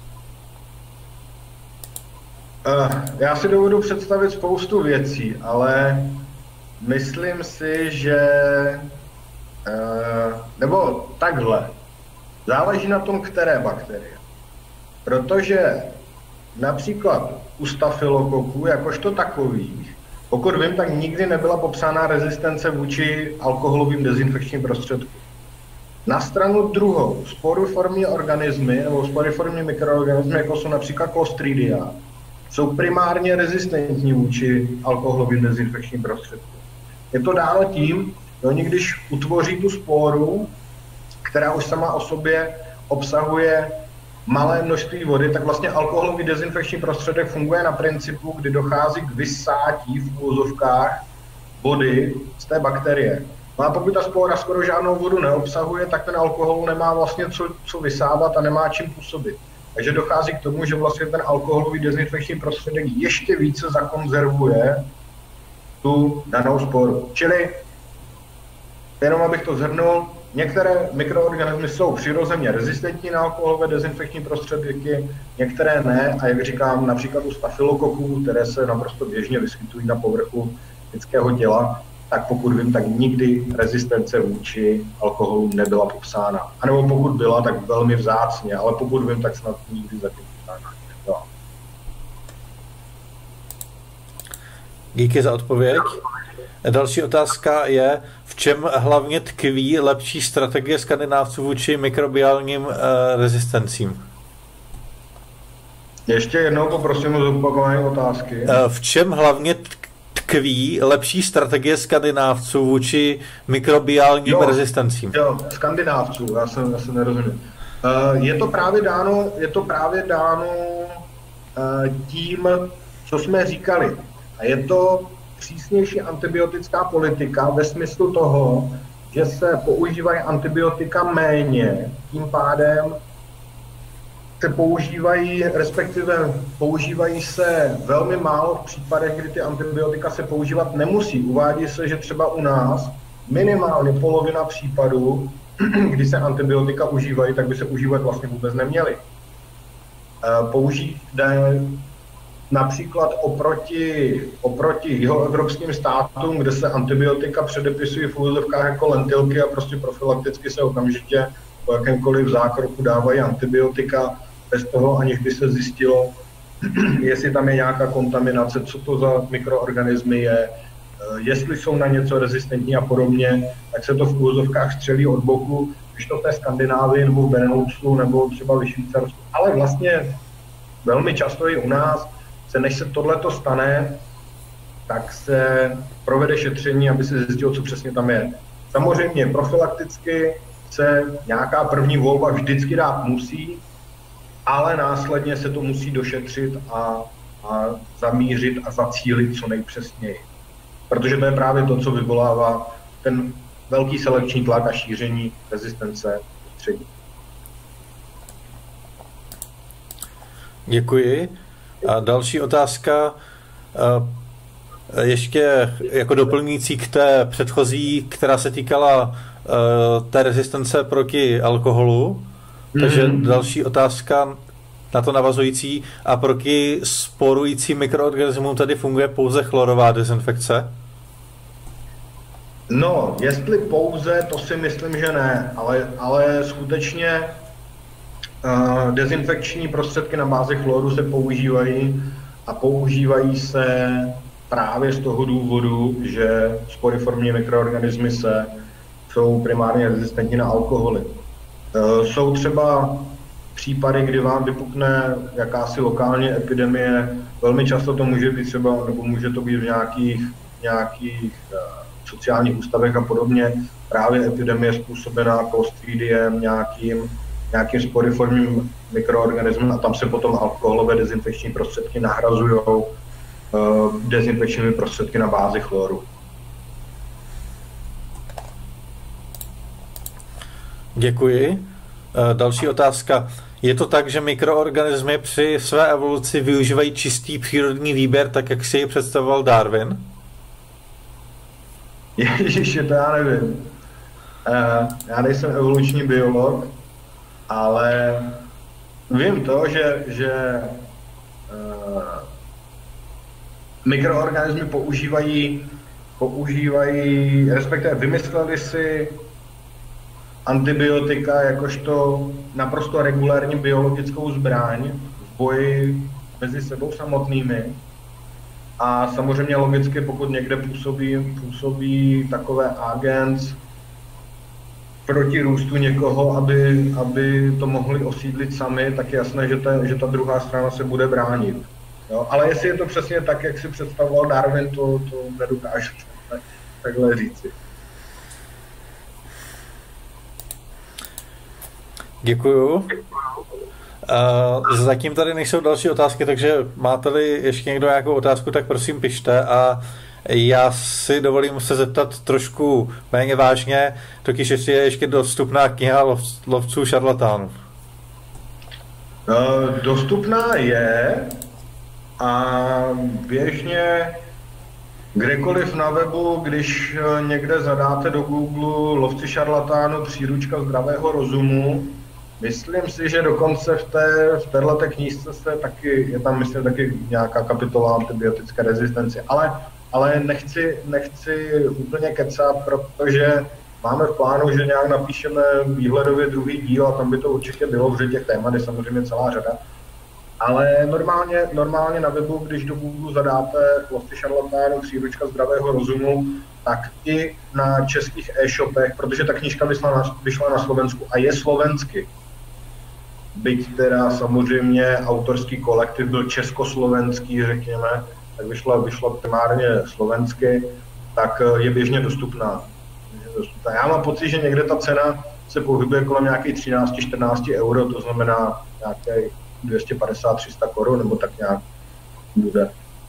Já si dovedu představit spoustu věcí, ale myslím si, že nebo takhle. Záleží na tom, které bakterie. Protože například u stafylokoků, jakožto takových, pokud vím, tak nikdy nebyla popsána rezistence vůči alkoholovým dezinfekčním prostředkům. Na stranu druhou, sporiformní organismy nebo sporiformní mikroorganismy, jako jsou například Clostridia, jsou primárně rezistentní vůči alkoholovým dezinfekčním prostředkům. Je to dáno tím, že oni když utvoří tu spóru, která už sama o sobě obsahuje malé množství vody, tak vlastně alkoholový dezinfekční prostředek funguje na principu, kdy dochází k vysátí v úzovkách vody z té bakterie. No a pokud ta spóra skoro žádnou vodu neobsahuje, tak ten alkohol nemá vlastně co, co vysávat a nemá čím působit. Takže dochází k tomu, že vlastně ten alkoholový dezinfekční prostředek ještě více zakonzervuje tu danou sporu. Čili, jenom abych to shrnul, některé mikroorganismy jsou přirozeně rezistentní na alkoholové dezinfekční prostředky, některé ne, a jak říkám, například u stafylokoků, které se naprosto běžně vyskytují na povrchu lidského těla, tak pokud vím, tak nikdy rezistence vůči alkoholu nebyla popsána. A nebo pokud byla, tak velmi vzácně, ale pokud vím, tak snad nikdy zatím popsána nebyla.
Díky za odpověď. Další otázka je, v čem hlavně tkví lepší strategie Skandinávců vůči mikrobiálním uh, rezistencím?
Ještě jednou poprosím o zopakování otázky.
Uh, v čem hlavně tkví lepší strategie Skandinávců vůči mikrobiálním jo, rezistencím?
Jo, Skandinávců, já jsem, já jsem nerozuměl. Uh, je to právě dáno, je to právě dáno uh, tím, co jsme říkali. A je to přísnější antibiotická politika ve smyslu toho, že se používají antibiotika méně, tím pádem se používají, respektive používají se velmi málo v případech, kdy ty antibiotika se používat nemusí. Uvádí se, že třeba u nás minimálně polovina případů, kdy se antibiotika užívají, tak by se užívat vlastně vůbec neměly. Použít například oproti, oproti jihoevropským státům, kde se antibiotika předepisují v úzovkách jako lentilky a prostě profilakticky se okamžitě po jakémkoliv zákroku dávají antibiotika, bez toho, aniž by se zjistilo, jestli tam je nějaká kontaminace, co to za mikroorganismy je, jestli jsou na něco rezistentní a podobně, tak se to v úzovkách střelí od boku, když to v té Skandinávii nebo v Beneluxu nebo třeba ve Švýcarsku. Ale vlastně velmi často i u nás se, než se tohleto stane, tak se provede šetření, aby se zjistilo, co přesně tam je. Samozřejmě profilakticky se nějaká první volba vždycky dát musí, ale následně se to musí došetřit a, a zamířit a zacílit co nejpřesněji. Protože to je právě to, co vyvolává ten velký selekční tlak a šíření rezistence prostředí.
Děkuji. A další otázka, ještě jako doplňující k té předchozí, která se týkala té rezistence proti alkoholu. Mm-hmm. Takže další otázka na to navazující a proti sporujícím mikroorganismům tady funguje pouze chlorová dezinfekce?
No, jestli pouze, to si myslím, že ne, ale, ale skutečně uh, dezinfekční prostředky na bázi chloru se používají a používají se právě z toho důvodu, že sporiformní mikroorganismy se jsou primárně rezistentní na alkoholy. Uh, jsou třeba případy, kdy vám vypukne jakási lokální epidemie, velmi často to může být třeba, nebo může to být v nějakých, nějakých uh, sociálních ústavech a podobně, právě epidemie způsobená Clostridiem, nějakým, nějakým sporiformním mikroorganismem a tam se potom alkoholové dezinfekční prostředky nahrazují uh, dezinfekčními prostředky na bázi chloru.
Děkuji. Další otázka. Je to tak, že mikroorganismy při své evoluci využívají čistý přírodní výběr, tak jak si ji představoval Darwin?
Ježiši, to já nevím. Já nejsem evoluční biolog, ale vím to, že, že mikroorganismy používají, používají, respektive vymysleli si antibiotika jakožto naprosto regulární biologickou zbraň v boji mezi sebou samotnými. A samozřejmě logicky, pokud někde působí, působí takové agent proti růstu někoho, aby, aby to mohli osídlit sami, tak je jasné, že ta, že ta druhá strana se bude bránit. Jo? Ale jestli je to přesně tak, jak si představoval Darwin, to, to nedokážu tak, takhle říci.
Děkuju. Uh, zatím tady nejsou další otázky, takže máte-li ještě někdo nějakou otázku, tak prosím pište a já si dovolím se zeptat trošku méně vážně, totiž ještě je ještě dostupná kniha lov, lovců šarlatánů.
Uh, dostupná je a běžně kdekoliv na webu, když někde zadáte do Google lovci šarlatánů příručka zdravého rozumu, myslím si, že dokonce v té v této knížce se taky, je tam myslím taky nějaká kapitola antibiotické rezistence, ale, ale nechci, nechci úplně kecat, protože máme v plánu, že nějak napíšeme výhledově druhý díl a tam by to určitě bylo, protože těch témat je samozřejmě celá řada. Ale normálně, normálně na webu, když do Google zadáte lovci šarlatánů příručka zdravého rozumu, tak i na českých e-shopech, protože ta knížka vyšla na, vyšla na Slovensku a je slovensky. Byť teda samozřejmě autorský kolektiv byl československý, řekněme, tak vyšla, vyšla primárně slovensky, tak je běžně dostupná. dostupná. Já mám pocit, že někde ta cena se pohybuje kolem nějakých třináct čtrnáct euro, to znamená nějaké dvě stě padesát tři sta korun, nebo tak nějak bude.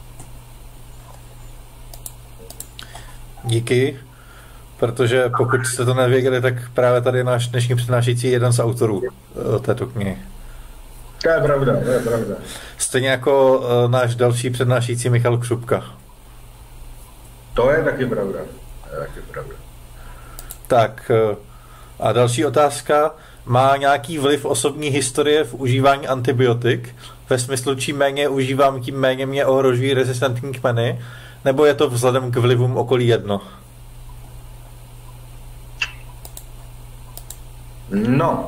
Díky, protože pokud jste to nevěděli, tak právě tady je náš dnešní přednášející jeden z autorů této knihy.
To je pravda, to je pravda.
Stejně jako uh, náš další přednášející Michal Křupka.
To je taky pravda. To je taky pravda.
Tak uh, a další otázka. Má nějaký vliv osobní historie v užívání antibiotik? Ve smyslu, čím méně užívám, tím méně mě ohrožují rezistentní kmeny? Nebo je to vzhledem k vlivům okolí jedno?
No.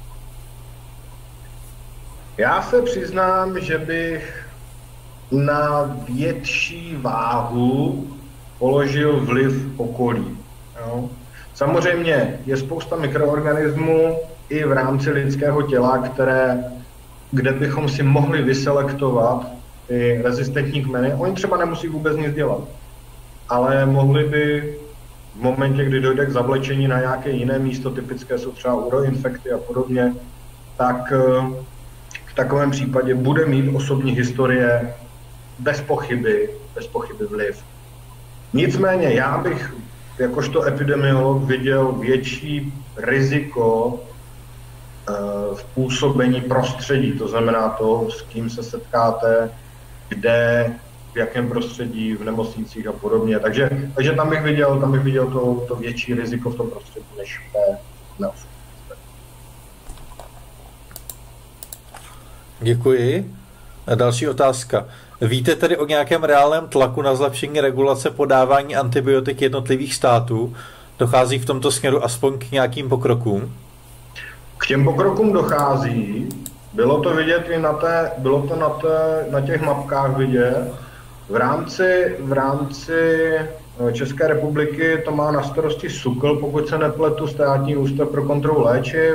Já se přiznám, že bych na větší váhu položil vliv okolí. Jo? Samozřejmě je spousta mikroorganismů i v rámci lidského těla, které, kde bychom si mohli vyselektovat ty rezistentní kmeny. Oni třeba nemusí vůbec nic dělat, ale mohli by v momentě, kdy dojde k zavlečení na nějaké jiné místo, typické jsou třeba uroinfekty a podobně, tak v takovém případě bude mít osobní historie bez pochyby, bez pochyby vliv. Nicméně já bych jakožto epidemiolog viděl větší riziko v působení prostředí, to znamená to, s kým se setkáte, kde, v jakém prostředí, v nemocnicích a podobně. Takže, takže tam bych viděl, tam bych viděl to, to větší riziko v tom prostředí, než v té neosobní.
Děkuji. A další otázka. Víte tedy o nějakém reálném tlaku na zlepšení regulace podávání antibiotik jednotlivých států? Dochází v tomto směru aspoň k nějakým pokrokům?
K těm pokrokům dochází. Bylo to vidět i na, té, bylo to na, té, na těch mapkách vidět. V rámci, v rámci České republiky to má na starosti SÚKL, pokud se nepletu, Státní ústav pro kontrolu léčiv.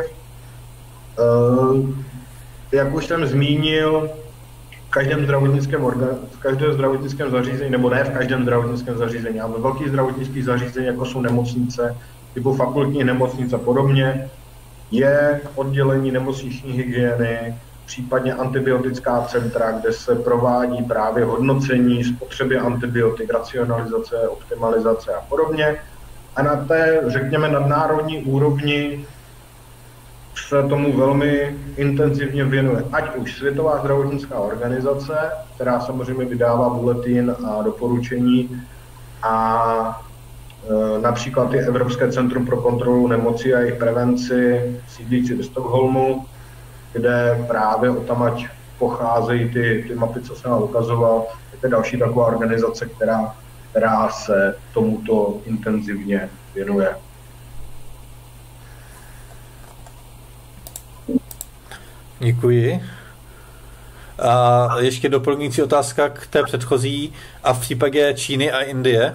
Jak už jsem zmínil, v každém zdravotnickém, orgán, v každém zdravotnickém zařízení, nebo ne v každém zdravotnickém zařízení, ale ve velkých zdravotnických zařízení, jako jsou nemocnice, typu fakultní nemocnice a podobně, je oddělení nemocniční hygieny, případně antibiotická centra, kde se provádí právě hodnocení spotřeby antibiotik, racionalizace, optimalizace a podobně. A na té, řekněme, nadnárodní úrovni se tomu velmi intenzivně věnuje. Ať už Světová zdravotnická organizace, která samozřejmě vydává bulletin a doporučení, a e, například i Evropské centrum pro kontrolu nemocí a jejich prevenci, sídlící ve Stockholmu, kde právě odtamať pocházejí ty, ty mapy, co jsem vám ukazoval. Je to další taková organizace, která, která se tomuto intenzivně věnuje.
Děkuji. A ještě doplňující otázka k té předchozí a v případě Číny a Indie?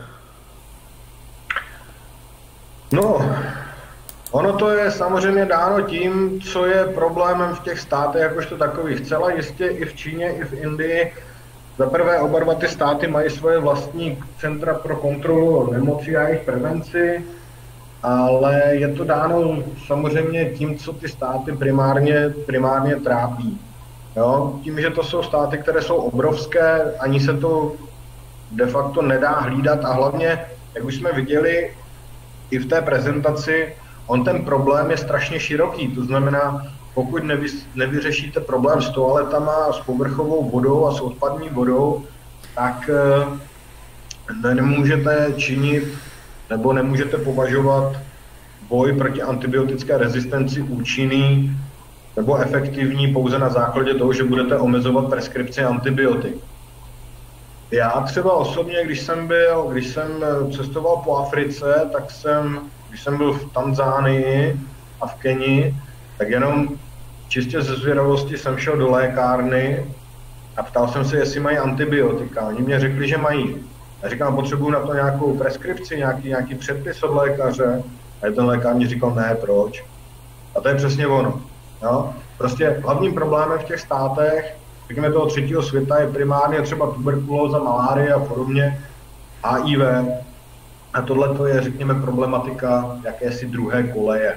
No, ono to je samozřejmě dáno tím, co je problémem v těch státech jakožto takových. Zcela jistě i v Číně, i v Indii. Za prvé oba dva ty státy mají svoje vlastní centra pro kontrolu nemocí a jejich prevenci, ale je to dáno samozřejmě tím, co ty státy primárně, primárně trápí. Jo? Tím, že to jsou státy, které jsou obrovské, ani se to de facto nedá hlídat a hlavně, jak už jsme viděli i v té prezentaci, on ten problém je strašně široký, to znamená, pokud nevy, nevyřešíte problém s toaletama, s povrchovou vodou a s odpadní vodou, tak ne, nemůžete činit nebo nemůžete považovat boj proti antibiotické rezistenci účinný nebo efektivní pouze na základě toho, že budete omezovat preskripci antibiotik. Já třeba osobně, když jsem byl, když jsem cestoval po Africe, tak jsem, když jsem byl v Tanzánii a v Keni, tak jenom čistě ze zvědavosti jsem šel do lékárny a ptal jsem se, jestli mají antibiotika. Oni mě řekli, že mají. Já říkám, potřebuju na to nějakou preskripci, nějaký, nějaký předpis od lékaře. A ten lékař mi říkal, ne, proč. A to je přesně ono. Jo? Prostě hlavním problémem v těch státech, řekněme toho třetího světa, je primárně třeba tuberkulóza, malárie a podobně, H I V. A tohle to je, řekněme, problematika jakési druhé koleje.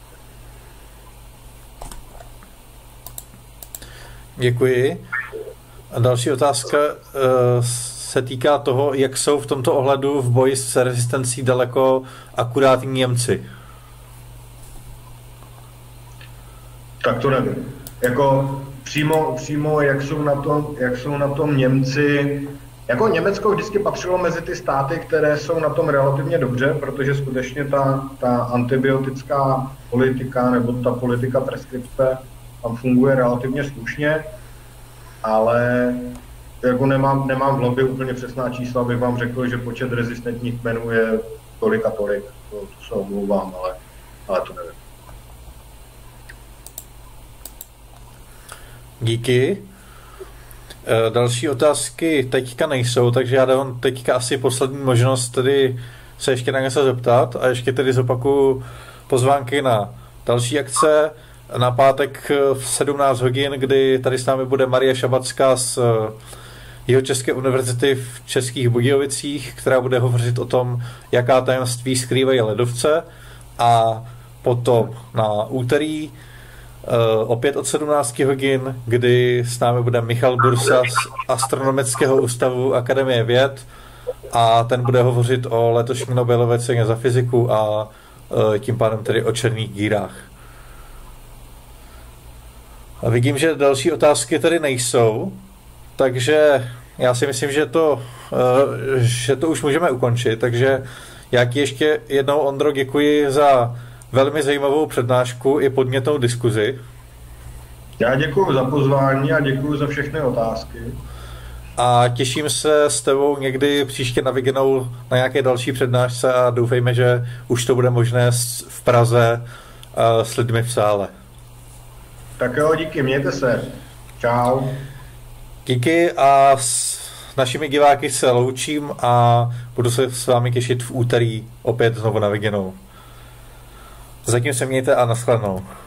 Děkuji. A další otázka se týká toho, jak jsou v tomto ohledu v boji s rezistencí daleko akurátní Němci.
Tak to nevím. Jako přímo, přímo jak, jsou na tom, jak jsou na tom Němci. Jako Německo vždycky patřilo mezi ty státy, které jsou na tom relativně dobře, protože skutečně ta, ta antibiotická politika nebo ta politika preskripce tam funguje relativně slušně, ale jako nemám, nemám v hlavě úplně přesná čísla, abych vám řekl, že počet rezistentních kmenů je tolik a tolik. To, to se omlouvám, ale, ale to nevím.
Díky. Další otázky teďka nejsou, takže já dávám teďka asi poslední možnost tedy se ještě na něco zeptat a ještě tedy zopakuju pozvánky na další akce. Na pátek v sedmnáct hodin, kdy tady s námi bude Marie Šabacká z Jihočeské univerzity v Českých Budějovicích, která bude hovořit o tom, jaká tajemství skrývají ledovce. A potom na úterý opět od sedmnácti hodin, kdy s námi bude Michal Bursa z Astronomického ústavu Akademie věd a ten bude hovořit o letošní Nobelové ceně za fyziku a tím pádem tedy o černých dírách. A vidím, že další otázky tady nejsou, takže já si myslím, že to, že to už můžeme ukončit, takže já ti ještě jednou, Ondro, děkuji za velmi zajímavou přednášku i podnětnou diskuzi.
Já děkuji za pozvání a děkuji za všechny otázky.
A těším se s tebou někdy příště na Vigenou na nějaké další přednášce a doufejme, že už to bude možné v Praze s lidmi v sále.
Tak jo, díky, mějte se. Čau.
Díky a s našimi diváky se loučím a budu se s vámi těšit v úterý opět znovu na Vigenou. Zatím se mějte a nashledanou.